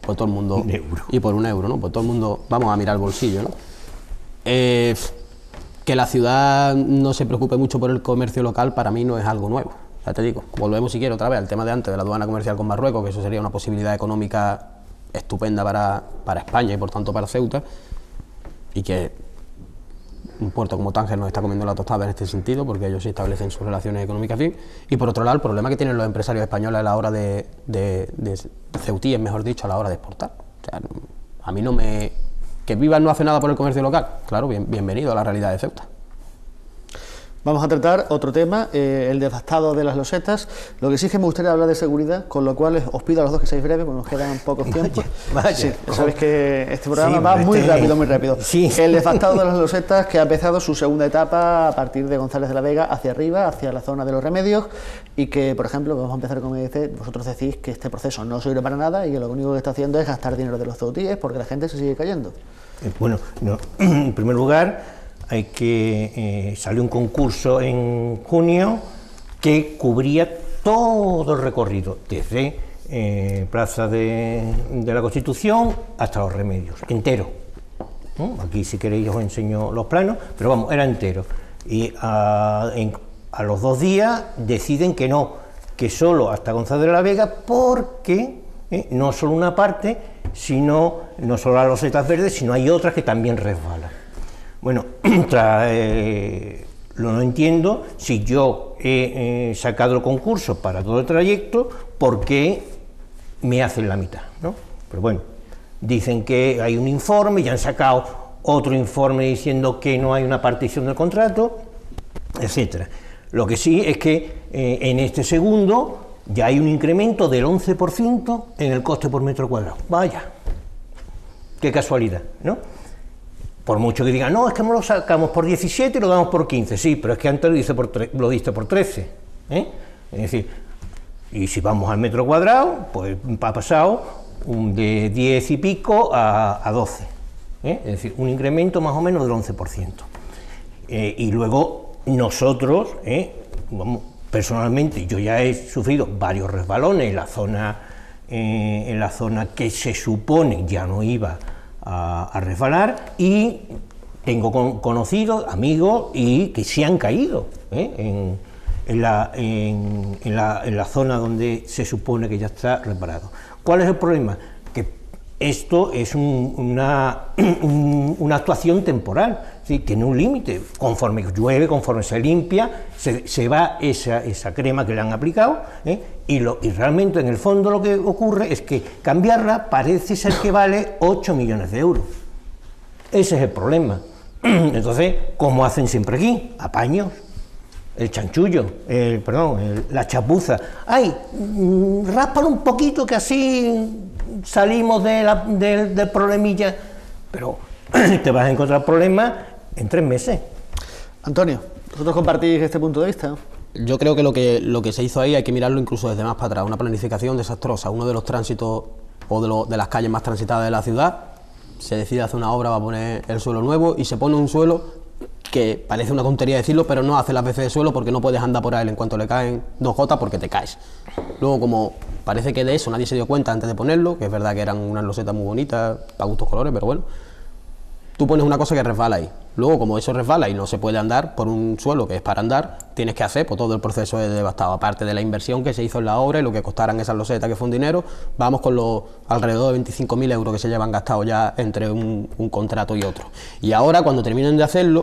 pues todo el mundo... Un euro. Y por un euro, ¿no? Pues todo el mundo, vamos a mirar el bolsillo, ¿no? Eh, que la ciudad no se preocupe mucho por el comercio local, para mí no es algo nuevo. Ya te digo, volvemos si quiero otra vez al tema de antes, de la aduana comercial con Marruecos, que eso sería una posibilidad económica estupenda para, para España y por tanto para Ceuta, y que un puerto como Tánger nos está comiendo la tostada en este sentido, porque ellos sí establecen sus relaciones económicas bien. Y por otro lado, el problema que tienen los empresarios españoles a la hora de, de, de ceutíes, mejor dicho, a la hora de exportar. O sea, a mí no me... Que Vivas no hace nada por el comercio local, claro, bien, bienvenido a la realidad de Ceuta. Vamos a tratar otro tema, eh, el devastado de las losetas. Lo que sí es que me gustaría hablar de seguridad, con lo cual os pido a los dos que seáis breves, porque nos quedan pocos tiempos. Vaya, sí, ya sabéis que este programa sí, va muy este... rápido, muy rápido. Sí. El devastado de las losetas, que ha empezado su segunda etapa a partir de González de la Vega hacia arriba, hacia la zona de los Remedios, y que, por ejemplo, vamos a empezar como dice, vosotros decís que este proceso no sirve para nada y que lo único que está haciendo es gastar dinero de los ceutíes porque la gente se sigue cayendo. Bueno, no. En primer lugar, hay que eh, salió un concurso en junio que cubría todo el recorrido, desde eh, Plaza de, de la Constitución hasta los Remedios, entero. ¿no? Aquí si queréis os enseño los planos, pero vamos, era entero. Y a, en, a los dos días deciden que no, que solo hasta González de la Vega, porque eh, no solo una parte, sino no solo las losetas verdes, sino hay otras que también resbalan. Bueno, eh, lo no entiendo, si yo he eh, sacado el concurso para todo el trayecto, ¿por qué me hacen la mitad? ¿no? Pero bueno, dicen que hay un informe, ya han sacado otro informe diciendo que no hay una partición del contrato, etcétera. Lo que sí es que eh, en este segundo ya hay un incremento del once por ciento en el coste por metro cuadrado. Vaya, qué casualidad, ¿no? Por mucho que digan, no, es que no lo sacamos por diecisiete y lo damos por quince, sí, pero es que antes lo, hice por lo diste por trece. ¿eh? Es decir, y si vamos al metro cuadrado, pues ha pasado un de diez y pico a, a doce. ¿eh? Es decir, un incremento más o menos del once por ciento. Eh, y luego nosotros, ¿eh? vamos, personalmente, yo ya he sufrido varios resbalones en la zona, eh, en la zona que se supone ya no iba A, a resbalar, y tengo con, conocidos, amigos, y que se han caído ¿eh? en, en, la, en, en, la, en la zona donde se supone que ya está reparado. ¿Cuál es el problema? Que esto es un, una, un, una actuación temporal, ¿sí? Tiene un límite, conforme llueve, conforme se limpia, se, se va esa, esa crema que le han aplicado, ¿eh? y, lo, y realmente en el fondo lo que ocurre es que cambiarla parece ser que vale ocho millones de euros. Ese es el problema. Entonces, ¿cómo hacen siempre aquí? Apaños, el chanchullo, el, perdón, el, la chapuza. ¡Ay, mmm, ráspalo un poquito que así salimos de la, de, del problemilla! Pero te vas a encontrar problemas en tres meses. Antonio, ¿vosotros compartís este punto de vista? Yo creo que lo que lo que se hizo ahí hay que mirarlo incluso desde más para atrás, una planificación desastrosa. Uno de los tránsitos o de, lo, de las calles más transitadas de la ciudad, se decide hacer una obra, va a poner el suelo nuevo y se pone un suelo que parece una tontería decirlo, pero no hace las veces de suelo porque no puedes andar por él en cuanto le caen dos gotas porque te caes. Luego, como parece que de eso nadie se dio cuenta antes de ponerlo, que es verdad que eran unas losetas muy bonitas, a gustos colores, pero bueno, tú pones una cosa que resbala ahí. Luego, como eso resbala y no se puede andar por un suelo que es para andar, tienes que hacer, pues todo el proceso es devastado. Aparte de la inversión que se hizo en la obra y lo que costaran esas losetas, que fue un dinero, vamos con los alrededor de veinticinco mil euros que se llevan gastados ya entre un, un contrato y otro. Y ahora, cuando terminen de hacerlo,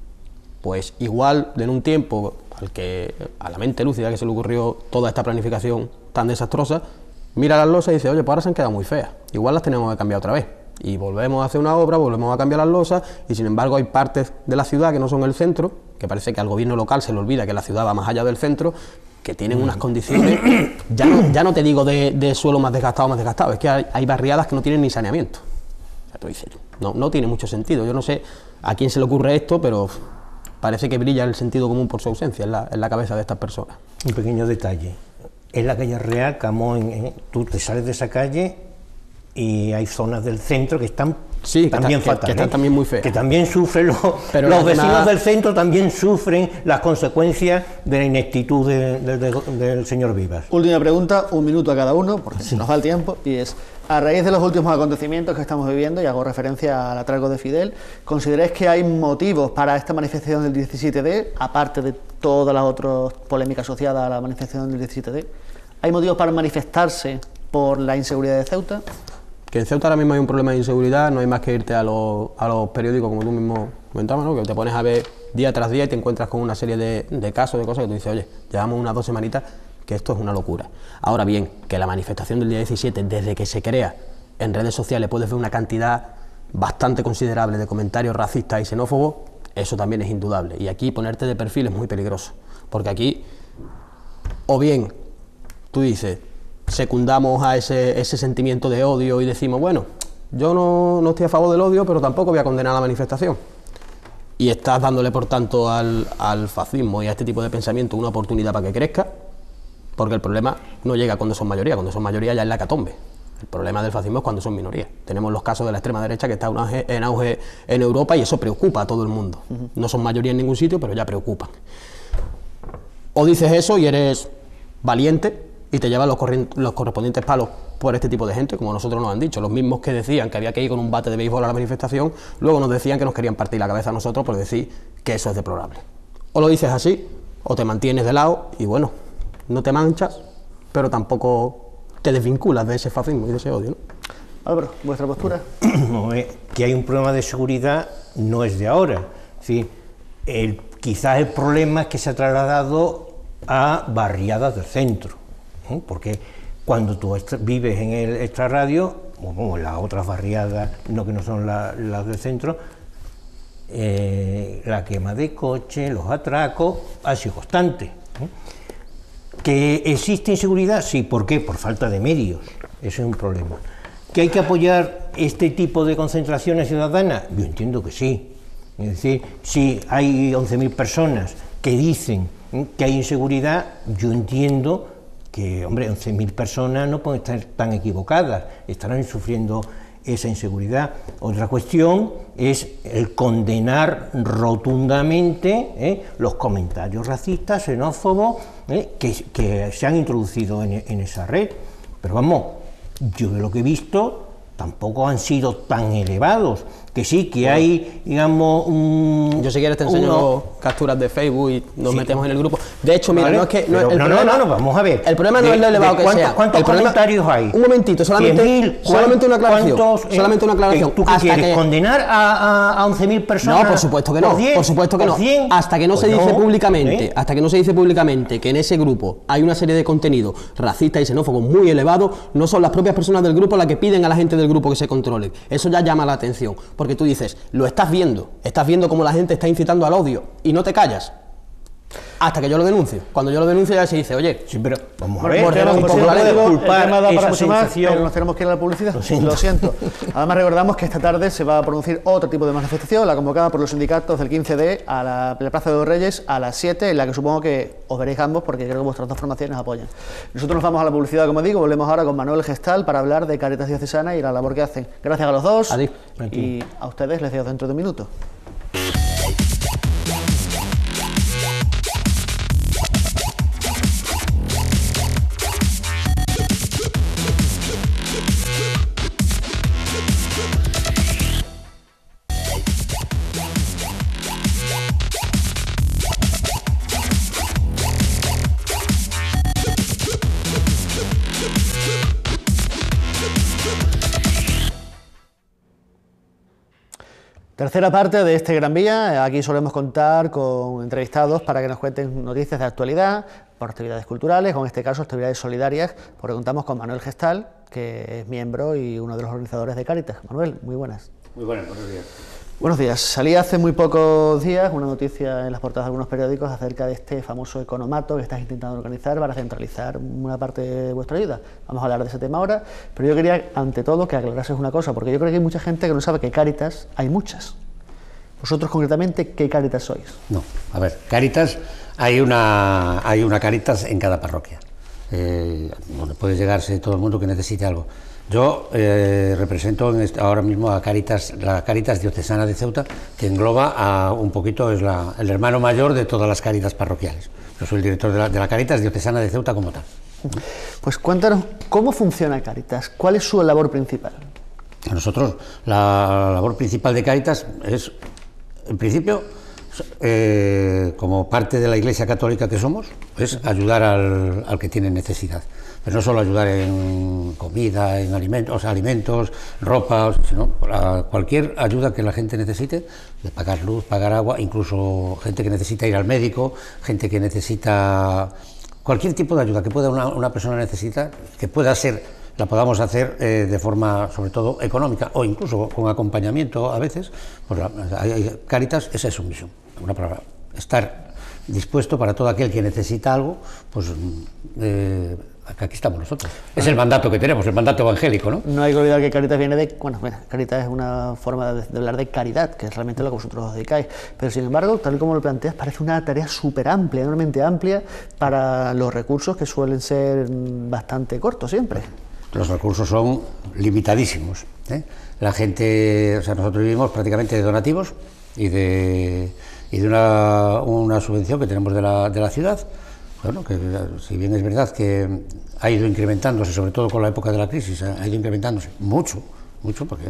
pues igual, en un tiempo al que a la mente lúcida que se le ocurrió toda esta planificación tan desastrosa, mira las losas y dice, oye, pues ahora se han quedado muy feas, igual las tenemos que cambiar otra vez. Y volvemos a hacer una obra, volvemos a cambiar las losas, y sin embargo hay partes de la ciudad que no son el centro, que parece que al gobierno local se le olvida que la ciudad va más allá del centro, que tienen unas condiciones, ya no, ya no te digo de, de suelo más desgastado, más desgastado, es que hay, hay barriadas que no tienen ni saneamiento. O sea, tú dices, no, no tiene mucho sentido. Yo no sé a quién se le ocurre esto, pero parece que brilla el sentido común por su ausencia en la, en la cabeza de estas personas. Un pequeño detalle, en la calle Real, Camón, eh, tú te sales de esa calle y hay zonas del centro que están Sí, que también está, fatal, que, que están ¿eh? también muy feas. Que también sufren los, Pero los la vecinos zona... del centro también sufren las consecuencias de la ineptitud de, de, de, del señor Vivas. Última pregunta, un minuto a cada uno, porque sí. nos va el tiempo, y es, a raíz de los últimos acontecimientos que estamos viviendo, y hago referencia al atraco de Fidel, ¿consideráis que hay motivos para esta manifestación del diecisiete de, aparte de todas las otras polémicas asociadas a la manifestación del diecisiete de? ¿Hay motivos para manifestarse por la inseguridad de Ceuta? Que en Ceuta ahora mismo hay un problema de inseguridad, no hay más que irte a los, a los periódicos, como tú mismo comentabas, ¿no? Que te pones a ver día tras día y te encuentras con una serie de, de casos, de cosas que tú dices, oye, llevamos unas dos semanitas que esto es una locura. Ahora bien, que la manifestación del día diecisiete, desde que se crea en redes sociales, puedes ver una cantidad bastante considerable de comentarios racistas y xenófobos, eso también es indudable. Y aquí ponerte de perfil es muy peligroso, porque aquí, o bien, tú dices, secundamos a ese, ese sentimiento de odio y decimos, bueno, yo no, no estoy a favor del odio, pero tampoco voy a condenar la manifestación. Y estás dándole, por tanto, al, al fascismo y a este tipo de pensamiento una oportunidad para que crezca, porque el problema no llega cuando son mayoría, cuando son mayoría ya es la hecatombe. El problema del fascismo es cuando son minorías. Tenemos los casos de la extrema derecha que está en auge, en auge en Europa y eso preocupa a todo el mundo. Uh-huh. No son mayoría en ningún sitio, pero ya preocupan. O dices eso y eres valiente y te llevan los, los correspondientes palos por este tipo de gente, como nosotros nos han dicho. Los mismos que decían que había que ir con un bate de béisbol a la manifestación, luego nos decían que nos querían partir la cabeza a nosotros por decir que eso es deplorable. O lo dices así, o te mantienes de lado y bueno, no te manchas, pero tampoco te desvinculas de ese fascismo y de ese odio, ¿no? Álvaro, ¿vuestra postura? No, eh, que hay un problema de seguridad no es de ahora. ¿Sí? El, quizás el problema es que se ha trasladado a barriadas del centro, ¿eh? Porque cuando tú vives en el extrarradio, o en las otras barriadas, no que no son la, las del centro, eh, la quema de coches, los atracos, ha sido constante. ¿eh? ¿Que existe inseguridad? Sí, ¿por qué? Por falta de medios, eso es un problema. ¿Que hay que apoyar este tipo de concentraciones ciudadanas? Yo entiendo que sí. Es decir, si hay once mil personas que dicen ¿eh? que hay inseguridad, yo entiendo que, hombre, once mil personas no pueden estar tan equivocadas, estarán sufriendo esa inseguridad. Otra cuestión es el condenar rotundamente ¿eh? los comentarios racistas, xenófobos, ¿eh? que, que se han introducido en, en esa red. Pero vamos, yo de lo que he visto tampoco han sido tan elevados, que sí, que bueno, hay, digamos, un... Yo si quieres te enseño uno, capturas de Facebook y nos sí, metemos en el grupo. De hecho, mira, vale, no es que... No, pero, el no, problema, no, no, no, vamos a ver. El problema no de, es lo elevado que cuántos, sea. ¿Cuántos el problema, comentarios hay? Un momentito, solamente, mil, solamente una aclaración. ¿Cuántos, eh, solamente una aclaración. ¿Tú qué hasta quieres, que, condenar a, a, a once mil personas? No, por supuesto que no, por, diez, por supuesto que no. cien, hasta que no pues se dice no, públicamente, ¿eh? hasta que no se dice públicamente que en ese grupo hay una serie de contenidos racistas y xenófobos muy elevados, no son las propias personas del grupo las que piden a la gente del grupo que se controle. Eso ya llama la atención, porque tú dices, lo estás viendo, estás viendo cómo la gente está incitando al odio y no te callas hasta que yo lo denuncio. Cuando yo lo denuncio ya se dice, oye, sí, pero vamos a ver, ver, tenemos, un poco la disculpar para esa mucho más, sensación. pero nos tenemos que ir a la publicidad. Lo siento. Lo siento. Además recordamos que esta tarde se va a producir otro tipo de manifestación, la convocada por los sindicatos del quince de a la, la Plaza de los Reyes a las siete, en la que supongo que os veréis ambos porque creo que vuestras dos formaciones apoyan. Nosotros nos vamos a la publicidad, como digo, volvemos ahora con Manuel Gestal para hablar de Cáritas Diocesana y la labor que hacen. Gracias a los dos. Adiós. Y a ustedes les veo dentro de un minuto. Tercera parte de este Gran Vía. Aquí solemos contar con entrevistados para que nos cuenten noticias de actualidad, por actividades culturales, o en este caso actividades solidarias, porque contamos con Manuel Gestal, que es miembro y uno de los organizadores de Cáritas. Manuel, muy buenas. Muy buenas, buenos días. Buenos días. Salía hace muy pocos días una noticia en las portadas de algunos periódicos acerca de este famoso economato que estás intentando organizar para centralizar una parte de vuestra ayuda. Vamos a hablar de ese tema ahora, pero yo quería, ante todo, que aclarases una cosa, porque yo creo que hay mucha gente que no sabe que Cáritas hay muchas. Vosotros, concretamente, ¿qué Cáritas sois? No, a ver, Cáritas, hay una, hay una Cáritas en cada parroquia. Eh, donde puede llegarse todo el mundo que necesite algo. Yo eh, represento en este, ahora mismo a Cáritas, la Cáritas Diocesana de Ceuta, que engloba a un poquito, es la, el hermano mayor de todas las Cáritas parroquiales. Yo soy el director de la, de la Cáritas Diocesana de Ceuta como tal. Pues cuéntanos, ¿cómo funciona Cáritas? ¿Cuál es su labor principal? Nosotros, la labor principal de Cáritas es, en principio, eh, como parte de la Iglesia Católica que somos, es ayudar al, al que tiene necesidad. Pero no solo ayudar en comida, en alimentos, o sea, alimentos, ropa, sino a cualquier ayuda que la gente necesite, de pagar luz, pagar agua, incluso gente que necesita ir al médico, gente que necesita cualquier tipo de ayuda que pueda una, una persona necesitar, que pueda ser, la podamos hacer eh, de forma, sobre todo, económica o incluso con acompañamiento a veces. Pues la, hay, Cáritas, esa es su misión, una palabra, estar dispuesto para todo aquel que necesita algo, pues eh, aquí estamos nosotros. Es el mandato que tenemos, el mandato evangélico, ¿no? No hay que olvidar que Cáritas viene de... Bueno, bueno, Cáritas es una forma de, de hablar de caridad, que es realmente lo que vosotros os dedicáis. Pero sin embargo, tal y como lo planteas, parece una tarea súper amplia, enormemente amplia, para los recursos que suelen ser bastante cortos siempre. Los recursos son limitadísimos, ¿eh? La gente, o sea, nosotros vivimos prácticamente de donativos y de, y de una, una subvención que tenemos de la, de la ciudad. Bueno, que si bien es verdad que ha ido incrementándose, sobre todo con la época de la crisis, ha ido incrementándose mucho, mucho, porque...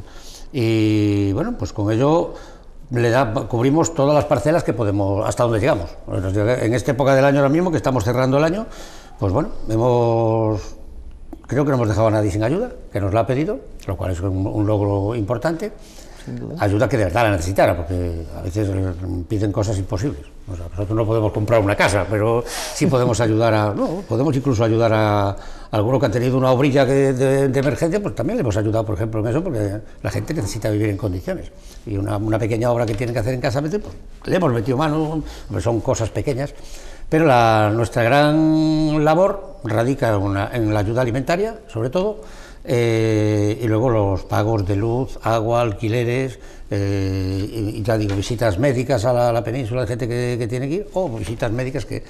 Y bueno, pues con ello le da, cubrimos todas las parcelas que podemos, hasta donde llegamos. En esta época del año ahora mismo, que estamos cerrando el año, pues bueno, hemos... Creo que no hemos dejado a nadie sin ayuda, que nos la ha pedido, lo cual es un, un logro importante. Ayuda que de verdad la necesitara, porque a veces piden cosas imposibles. O sea, nosotros no podemos comprar una casa, pero sí podemos ayudar a... No, podemos incluso ayudar a, a alguno que ha tenido una obrilla que, de, de emergencia, pues también le hemos ayudado, por ejemplo, en eso, porque la gente necesita vivir en condiciones. Y una, una pequeña obra que tienen que hacer en casa, a veces, pues, le hemos metido mano, pues son cosas pequeñas. Pero la, nuestra gran labor radica en, una, en la ayuda alimentaria, sobre todo, eh, y luego los pagos de luz, agua, alquileres, eh, y, y ya digo, visitas médicas a la, a la península de gente que, que tiene que ir, o visitas médicas que,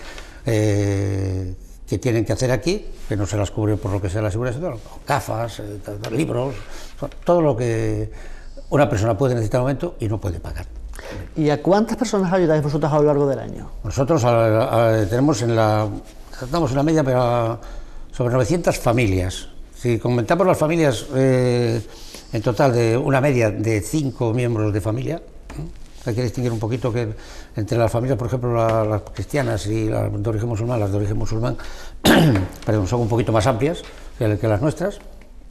eh, que tienen que hacer aquí, que no se las cubre por lo que sea la seguridad social, gafas, eh, libros, todo lo que una persona puede necesitar en un momento y no puede pagar. ¿Y a cuántas personas ayudáis vosotros a lo largo del año? Nosotros a, a, tenemos en la, damos una media pero sobre novecientas familias. Si comentamos las familias eh, en total de una media de cinco miembros de familia, ¿eh? Hay que distinguir un poquito que entre las familias, por ejemplo, la, las cristianas y las de origen musulmán, las de origen musulmán, perdón, son un poquito más amplias que, que las nuestras,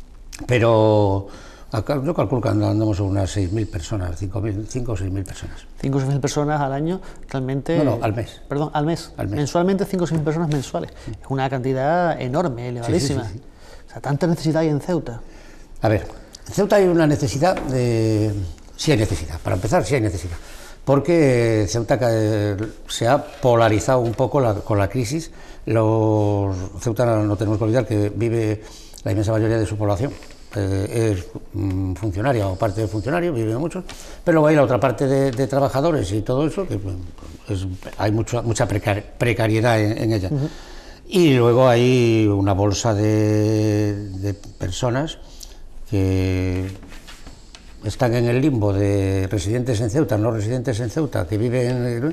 pero... Acá, yo calculo que andamos a unas seis mil personas, cinco o seis mil personas. cinco o seis mil personas al año, realmente... No, no, al mes. Perdón, al mes. Al mes. Mensualmente cinco o seis mil personas mensuales. Sí. Es una cantidad enorme, elevadísima. Sí, sí, sí, sí. O sea, tanta necesidad hay en Ceuta. A ver, en Ceuta hay una necesidad de... Sí hay necesidad, para empezar sí hay necesidad. Porque Ceuta eh, se ha polarizado un poco la, con la crisis. Los Ceuta no tenemos que olvidar que vive la inmensa mayoría de su población. Eh, es mm, funcionaria o parte de funcionarios, viven muchos, pero luego hay la otra parte de, de trabajadores y todo eso, que es, hay mucho, mucha precar, precariedad en, en ella. Uh-huh. Y luego hay una bolsa de, de personas que están en el limbo de residentes en Ceuta, no residentes en Ceuta, que viven,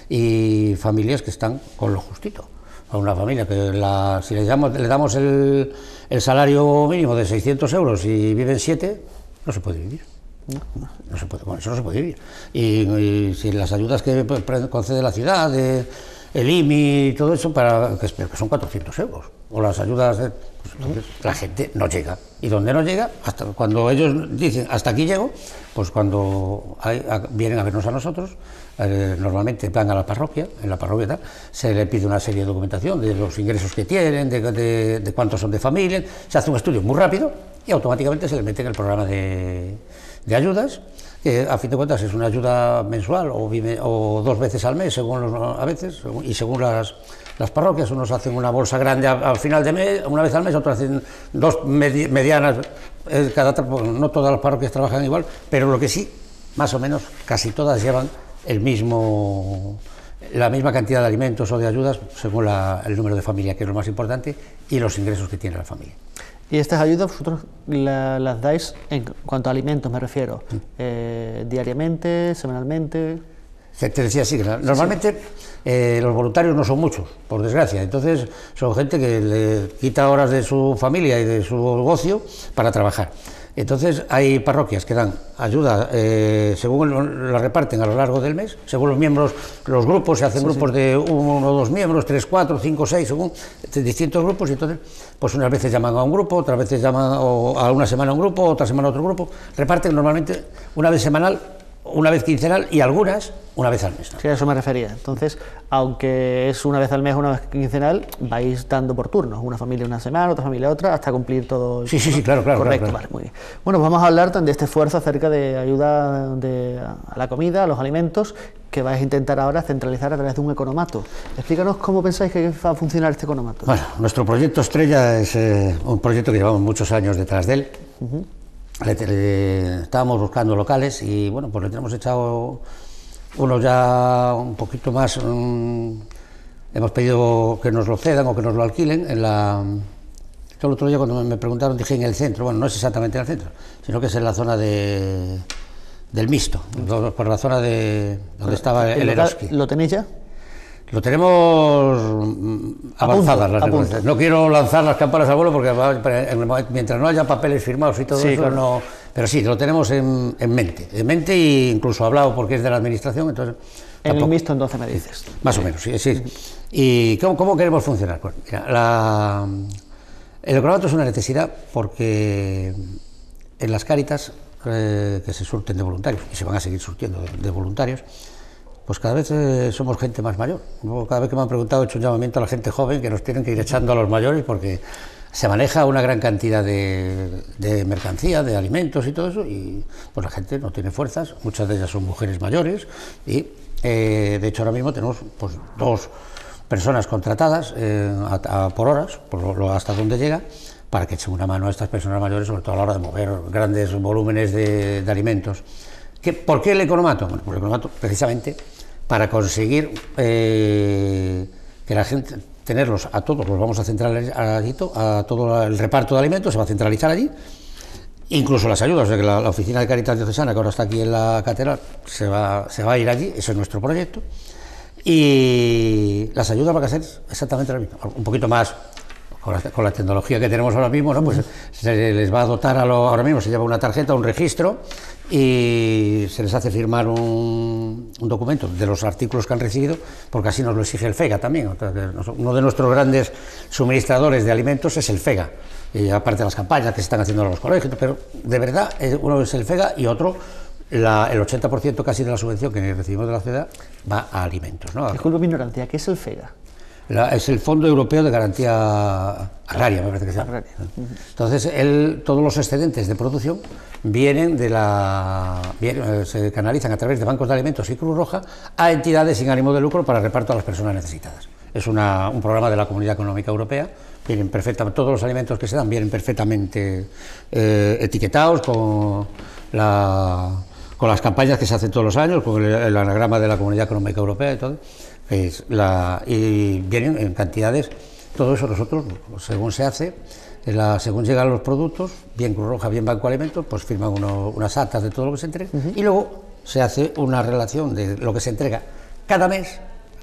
y familias que están con lo justito. A una familia que la, si le damos, le damos el, el salario mínimo de seiscientos euros y viven siete, no se puede vivir. No, no, no se puede, con eso no se puede vivir. Y, y si las ayudas que concede la ciudad, de, el I M I y todo eso, para, que, que son cuatrocientos euros, o las ayudas, de, pues entonces la gente no llega. Y donde no llega, hasta cuando ellos dicen hasta aquí llego, pues cuando hay, a, vienen a vernos a nosotros, eh, normalmente van a la parroquia, en la parroquia tal, se le pide una serie de documentación de los ingresos que tienen, de, de, de cuántos son de familia, se hace un estudio muy rápido y automáticamente se le mete en el programa de, de ayudas, que a fin de cuentas es una ayuda mensual o, vive, o dos veces al mes, según los, a veces, según, y según las, las parroquias, unos hacen una bolsa grande al final de mes, una vez al mes, otros hacen dos medi medianas, eh, cada, no todas las parroquias trabajan igual, pero lo que sí, más o menos, casi todas llevan el mismo, la misma cantidad de alimentos o de ayudas según la, el número de familia, que es lo más importante, y los ingresos que tiene la familia. ¿Y estas ayudas vosotros la, las dais en cuanto a alimentos, me refiero? Mm. Eh, ¿Diariamente, semanalmente? Te decía, sí, que normalmente eh, los voluntarios no son muchos, por desgracia, entonces son gente que le quita horas de su familia y de su negocio para trabajar. Entonces hay parroquias que dan ayuda eh, según la reparten a lo largo del mes, según los miembros, los grupos, se hacen sí, grupos sí. de uno o dos miembros, tres, cuatro, cinco, seis, según distintos grupos, y entonces pues unas veces llaman a un grupo, otras veces llaman o a una semana a un grupo, otra semana a otro grupo, reparten normalmente una vez semanal, una vez quincenal y algunas una vez al mes, ¿no? Sí, a eso me refería. Entonces, aunque es una vez al mes, una vez quincenal, vais dando por turnos, una familia una semana, otra familia otra, hasta cumplir todo. Sí, sí, sí, claro, claro. Correcto, claro, claro. Vale, muy bien. Bueno, pues vamos a hablar de este esfuerzo acerca de ayuda de, a la comida, a los alimentos, que vais a intentar ahora centralizar a través de un economato. Explícanos cómo pensáis que va a funcionar este economato. Bueno, nuestro proyecto estrella es eh, un proyecto que llevamos muchos años detrás de él. Uh-huh. Le, le, estábamos buscando locales y bueno, pues le tenemos echado uno ya un poquito más, um, hemos pedido que nos lo cedan o que nos lo alquilen en la... El otro día cuando me preguntaron dije en el centro, bueno, no es exactamente en el centro, sino que es en la zona de, del Mixto, por la zona de donde estaba el Eroski. ¿Lo tenéis ya? Lo tenemos avanzadas las negociaciones. No quiero lanzar las campanas al vuelo porque mientras no haya papeles firmados y todo sí, eso, claro. no. Pero sí, lo tenemos en, en mente, en mente e incluso hablado porque es de la administración, entonces. En tampoco, el Mixto entonces me dices. Más o menos, sí, sí. ¿Y cómo, cómo queremos funcionar? Pues mira, la, el economato es una necesidad porque en las Cáritas eh, que se surten de voluntarios y se van a seguir surtiendo de, de voluntarios. Pues cada vez eh, somos gente más mayor. Cada vez que me han preguntado he hecho un llamamiento a la gente joven que nos tienen que ir echando a los mayores porque se maneja una gran cantidad de, de mercancía, de alimentos y todo eso, y pues la gente no tiene fuerzas, muchas de ellas son mujeres mayores y eh, de hecho ahora mismo tenemos pues dos personas contratadas eh, a, a, por horas, por lo, lo, hasta donde llega, para que echen una mano a estas personas mayores, sobre todo a la hora de mover grandes volúmenes de, de alimentos. ¿Qué, ¿Por qué el economato? Bueno, pues el economato precisamente para conseguir eh, que la gente, tenerlos a todos, los vamos a centralizar allí, a todo el reparto de alimentos, se va a centralizar allí, incluso las ayudas, o sea que la, la oficina de Cáritas Diocesana, que ahora está aquí en la catedral, se va, se va a ir allí, eso es nuestro proyecto, y las ayudas van a ser exactamente lo mismo, un poquito más. Con la, con la tecnología que tenemos ahora mismo, ¿no? Pues se les va a dotar a lo, ahora mismo se lleva una tarjeta, un registro y se les hace firmar un, un documento de los artículos que han recibido, porque así nos lo exige el FEGA también. Uno de nuestros grandes suministradores de alimentos es el FEGA, y aparte de las campañas que se están haciendo en los colegios, pero de verdad uno es el FEGA y otro la, el ochenta por ciento casi de la subvención que recibimos de la ciudad va a alimentos, ¿no? Disculpe mi ignorancia, ¿qué es el FEGA? La, es el Fondo Europeo de Garantía Agraria, me parece que se llama. Entonces, él, todos los excedentes de producción vienen de la, vienen, se canalizan a través de bancos de alimentos y Cruz Roja a entidades sin ánimo de lucro para reparto a las personas necesitadas. Es una, un programa de la Comunidad Económica Europea. Vienen perfectamente, todos los alimentos que se dan vienen perfectamente eh, etiquetados con, la, con las campañas que se hacen todos los años, con el, el anagrama de la Comunidad Económica Europea y todo. Es la, y vienen en cantidades, todo eso nosotros, según se hace, la, según llegan los productos, bien Cruz Roja, bien Banco Alimentos, pues firman uno, unas actas de todo lo que se entrega, uh-huh. y luego se hace una relación de lo que se entrega cada mes,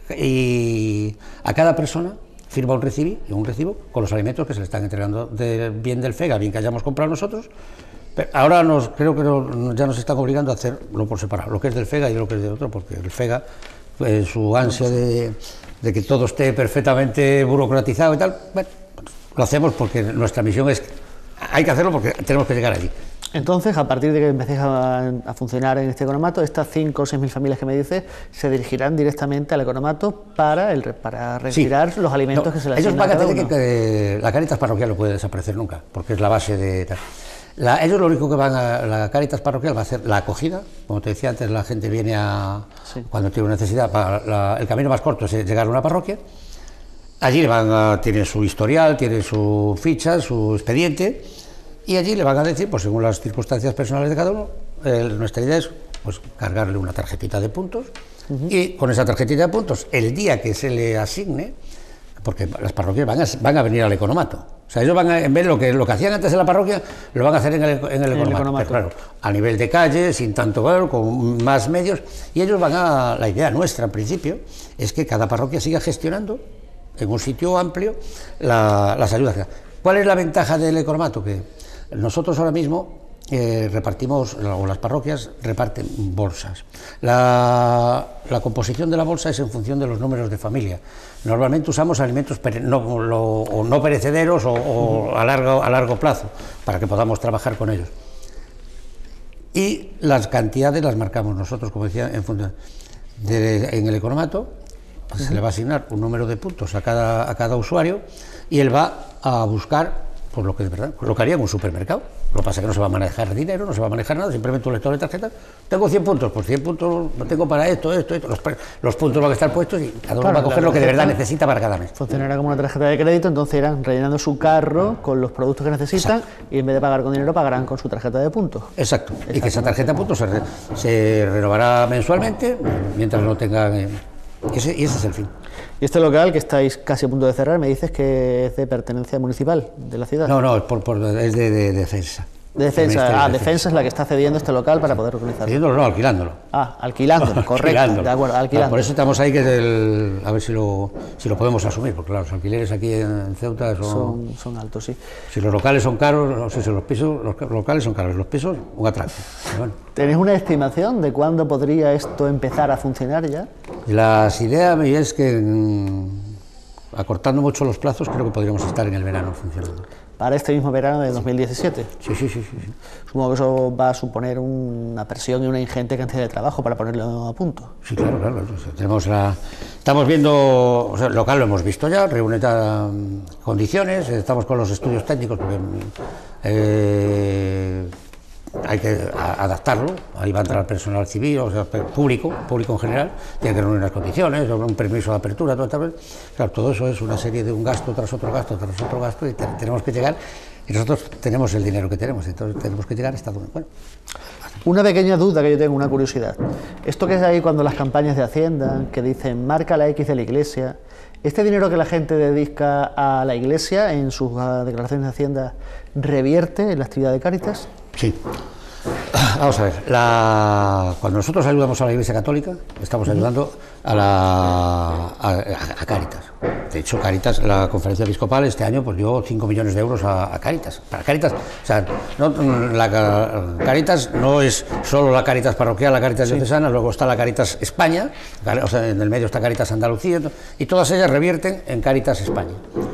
y a cada persona firma un recibo, un recibo con los alimentos que se le están entregando, de, bien del FEGA, bien que hayamos comprado nosotros. Pero ahora nos, creo que no, ya nos están obligando a hacerlo por separado, lo que es del FEGA y lo que es de otro, porque el FEGA, en su ansia de, de que todo esté perfectamente burocratizado y tal, bueno, lo hacemos porque nuestra misión es, hay que hacerlo porque tenemos que llegar allí. Entonces, a partir de que empecéis a, a funcionar en este economato, estas cinco o seis mil familias que me dices se dirigirán directamente al economato para, el, para retirar sí. los alimentos no, que se les ellos asignan van a tener uno. que, que la Cáritas parroquial no puede desaparecer nunca, porque es la base de tal. La, ellos lo único que van a la Cáritas parroquial va a hacer la acogida, como te decía antes, la gente viene a sí. cuando tiene una necesidad, para la, el camino más corto es llegar a una parroquia, allí le van a, tienen su historial, tienen su ficha, su expediente, y allí le van a decir, pues según las circunstancias personales de cada uno, eh, nuestra idea es pues cargarle una tarjetita de puntos, uh-huh. y con esa tarjetita de puntos, el día que se le asigne, porque las parroquias van a, van a venir al economato, O sea, ellos van a, en vez de lo que, lo que hacían antes en la parroquia, lo van a hacer en el, en el economato. Pero, claro, a nivel de calle, sin tanto, claro, con más medios, y ellos van a, la idea nuestra en principio, es que cada parroquia siga gestionando en un sitio amplio la, las ayudas. ¿Cuál es la ventaja del economato? Que nosotros ahora mismo eh, repartimos, o las parroquias reparten bolsas. La, la composición de la bolsa es en función de los números de familia. Normalmente usamos alimentos pere, no, lo, o no perecederos o, o a, largo, a largo plazo, para que podamos trabajar con ellos. Y las cantidades las marcamos nosotros, como decía, en función de, en el economato. Pues se le va a asignar un número de puntos a cada, a cada usuario y él va a buscar pues lo que de verdad, lo que haría en un supermercado. Lo que pasa es que no se va a manejar dinero, no se va a manejar nada, simplemente un lector de tarjeta. Tengo cien puntos, pues cien puntos lo tengo para esto, esto, esto. Los, los puntos van a estar puestos y cada uno claro, va a coger lo que de verdad necesita para cada mes. Funcionará como una tarjeta de crédito, entonces irán rellenando su carro con los productos que necesitan. Exacto. Y en vez de pagar con dinero pagarán con su tarjeta de puntos. Exacto, y que esa tarjeta de puntos se, re, se renovará mensualmente mientras no tengan... Eh, y ese, y ese es el fin. Y este local que estáis casi a punto de cerrar, me dices que es de pertenencia municipal de la ciudad. No, no, es, por, por, es de, de, de defensa. De defensa, ah, de defensa. defensa es la que está cediendo este local para poder organizarlo. Cediéndolo, no, alquilándolo. Ah, alquilándolo, correcto, alquilándolo. De acuerdo, alquilándolo. Ah, por eso estamos ahí, que es el, a ver si lo, si lo podemos asumir, porque claro, los alquileres aquí en Ceuta son, son, son altos, sí. Si los locales son caros, no sé si los pisos, los locales son caros, los pisos, un atraco. Bueno. ¿Tenéis una estimación de cuándo podría esto empezar a funcionar ya? Las ideas es que, mmm, acortando mucho los plazos, creo que podríamos estar en el verano funcionando. Para este mismo verano de dos mil diecisiete. Sí, sí, sí, sí, sí. Supongo que eso va a suponer una presión y una ingente cantidad de trabajo para ponerlo a punto. Sí, claro, claro. Tenemos la, estamos viendo, o sea, el local lo hemos visto ya, reúne condiciones, estamos con los estudios técnicos porque eh, hay que adaptarlo, ahí va a entrar personal civil, o sea, público, público en general, tiene que reunir unas condiciones, un permiso de apertura, todo, todo, claro, todo eso es una serie de un gasto tras otro gasto, tras otro gasto, y te, tenemos que llegar, y nosotros tenemos el dinero que tenemos, entonces tenemos que llegar hasta donde, bueno. Una pequeña duda que yo tengo, una curiosidad. Esto que es ahí cuando las campañas de Hacienda, que dicen marca la X de la Iglesia, ¿este dinero que la gente dedica a la Iglesia en sus declaraciones de Hacienda revierte en la actividad de Cáritas? Sí. Vamos a ver, la... cuando nosotros ayudamos a la Iglesia Católica, estamos ayudando a, la... a, a Cáritas. De hecho, Cáritas, la conferencia episcopal este año pues dio cinco millones de euros a, a Cáritas. Para Cáritas, o sea, no, la Cáritas no es solo la Cáritas parroquial, la Cáritas sí. diocesana, luego está la Cáritas España, o sea, en el medio está Cáritas Andalucía, y todas ellas revierten en Cáritas España.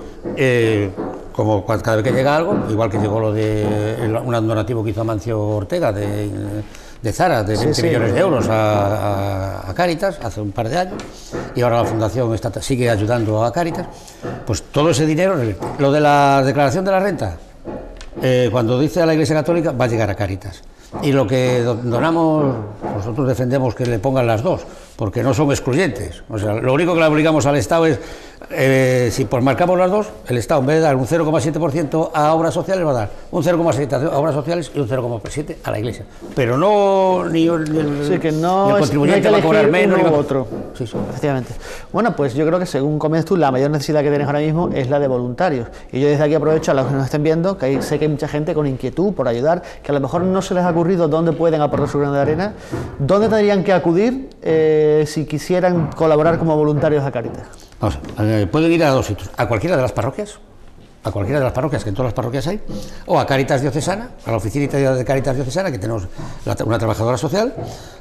Eh, como cada vez que llega algo, igual que llegó lo de un donativo que hizo Amancio Ortega de, de Zara, de veinte sí, sí, millones de euros a, a, a Cáritas hace un par de años, y ahora la Fundación está, sigue ayudando a Cáritas, pues todo ese dinero, lo de la declaración de la renta, eh, cuando dice a la Iglesia Católica, va a llegar a Cáritas. Y lo que donamos, nosotros defendemos que le pongan las dos, porque no son excluyentes. O sea, lo único que le obligamos al Estado es, eh, si pues marcamos las dos, el Estado en vez de dar un cero coma siete por ciento a obras sociales va a dar un cero coma siete por ciento a obras sociales y un cero coma siete por ciento a la Iglesia. Pero no ni el, ni el, sí, que no ni el contribuyente no va a cobrar menos uno ni u otro. Sí, sí. Efectivamente. Bueno, pues yo creo que según comentas tú, la mayor necesidad que tienes ahora mismo es la de voluntarios. Y yo desde aquí aprovecho a los que nos estén viendo, que hay, sé que hay mucha gente con inquietud por ayudar, que a lo mejor no se les ha ocurrido dónde pueden aportar su grano de arena, dónde tendrían que acudir eh, si quisieran colaborar como voluntarios a Cáritas. Vamos, eh, pueden ir a dos sitios, a cualquiera de las parroquias, a cualquiera de las parroquias, que en todas las parroquias hay, o a Cáritas Diocesana, a la oficinita de Cáritas Diocesana, que tenemos la, una trabajadora social,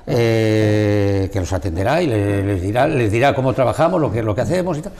eh, que los atenderá y les, les, dirá, les dirá cómo trabajamos, lo que, lo que hacemos y tal,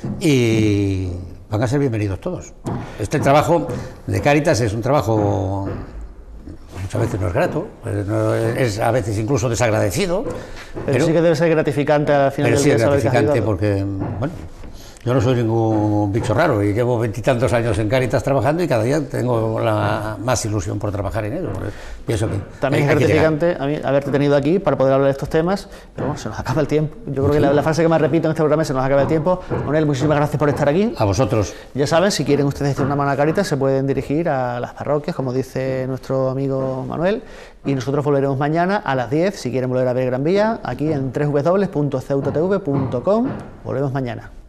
y van a ser bienvenidos todos. Este trabajo de Cáritas es un trabajo... muchas veces no es grato, es a veces incluso desagradecido. Pero, pero sí que debe ser gratificante al final pero del sí día. Es gratificante porque, bueno, yo no soy ningún bicho raro y llevo veintitantos años en Cáritas trabajando y cada día tengo la más ilusión por trabajar en ello. Pienso que también hay, es gratificante a mí haberte tenido aquí para poder hablar de estos temas, pero bueno, se nos acaba el tiempo. Yo creo que la, la frase que más repito en este programa es se nos acaba el tiempo. Manuel, muchísimas gracias por estar aquí. A vosotros. Ya saben, si quieren ustedes echar una mano a Cáritas, se pueden dirigir a las parroquias, como dice nuestro amigo Manuel, y nosotros volveremos mañana a las diez, si quieren volver a ver Gran Vía, aquí en doble u doble u doble u punto ceutatv punto com. Volvemos mañana.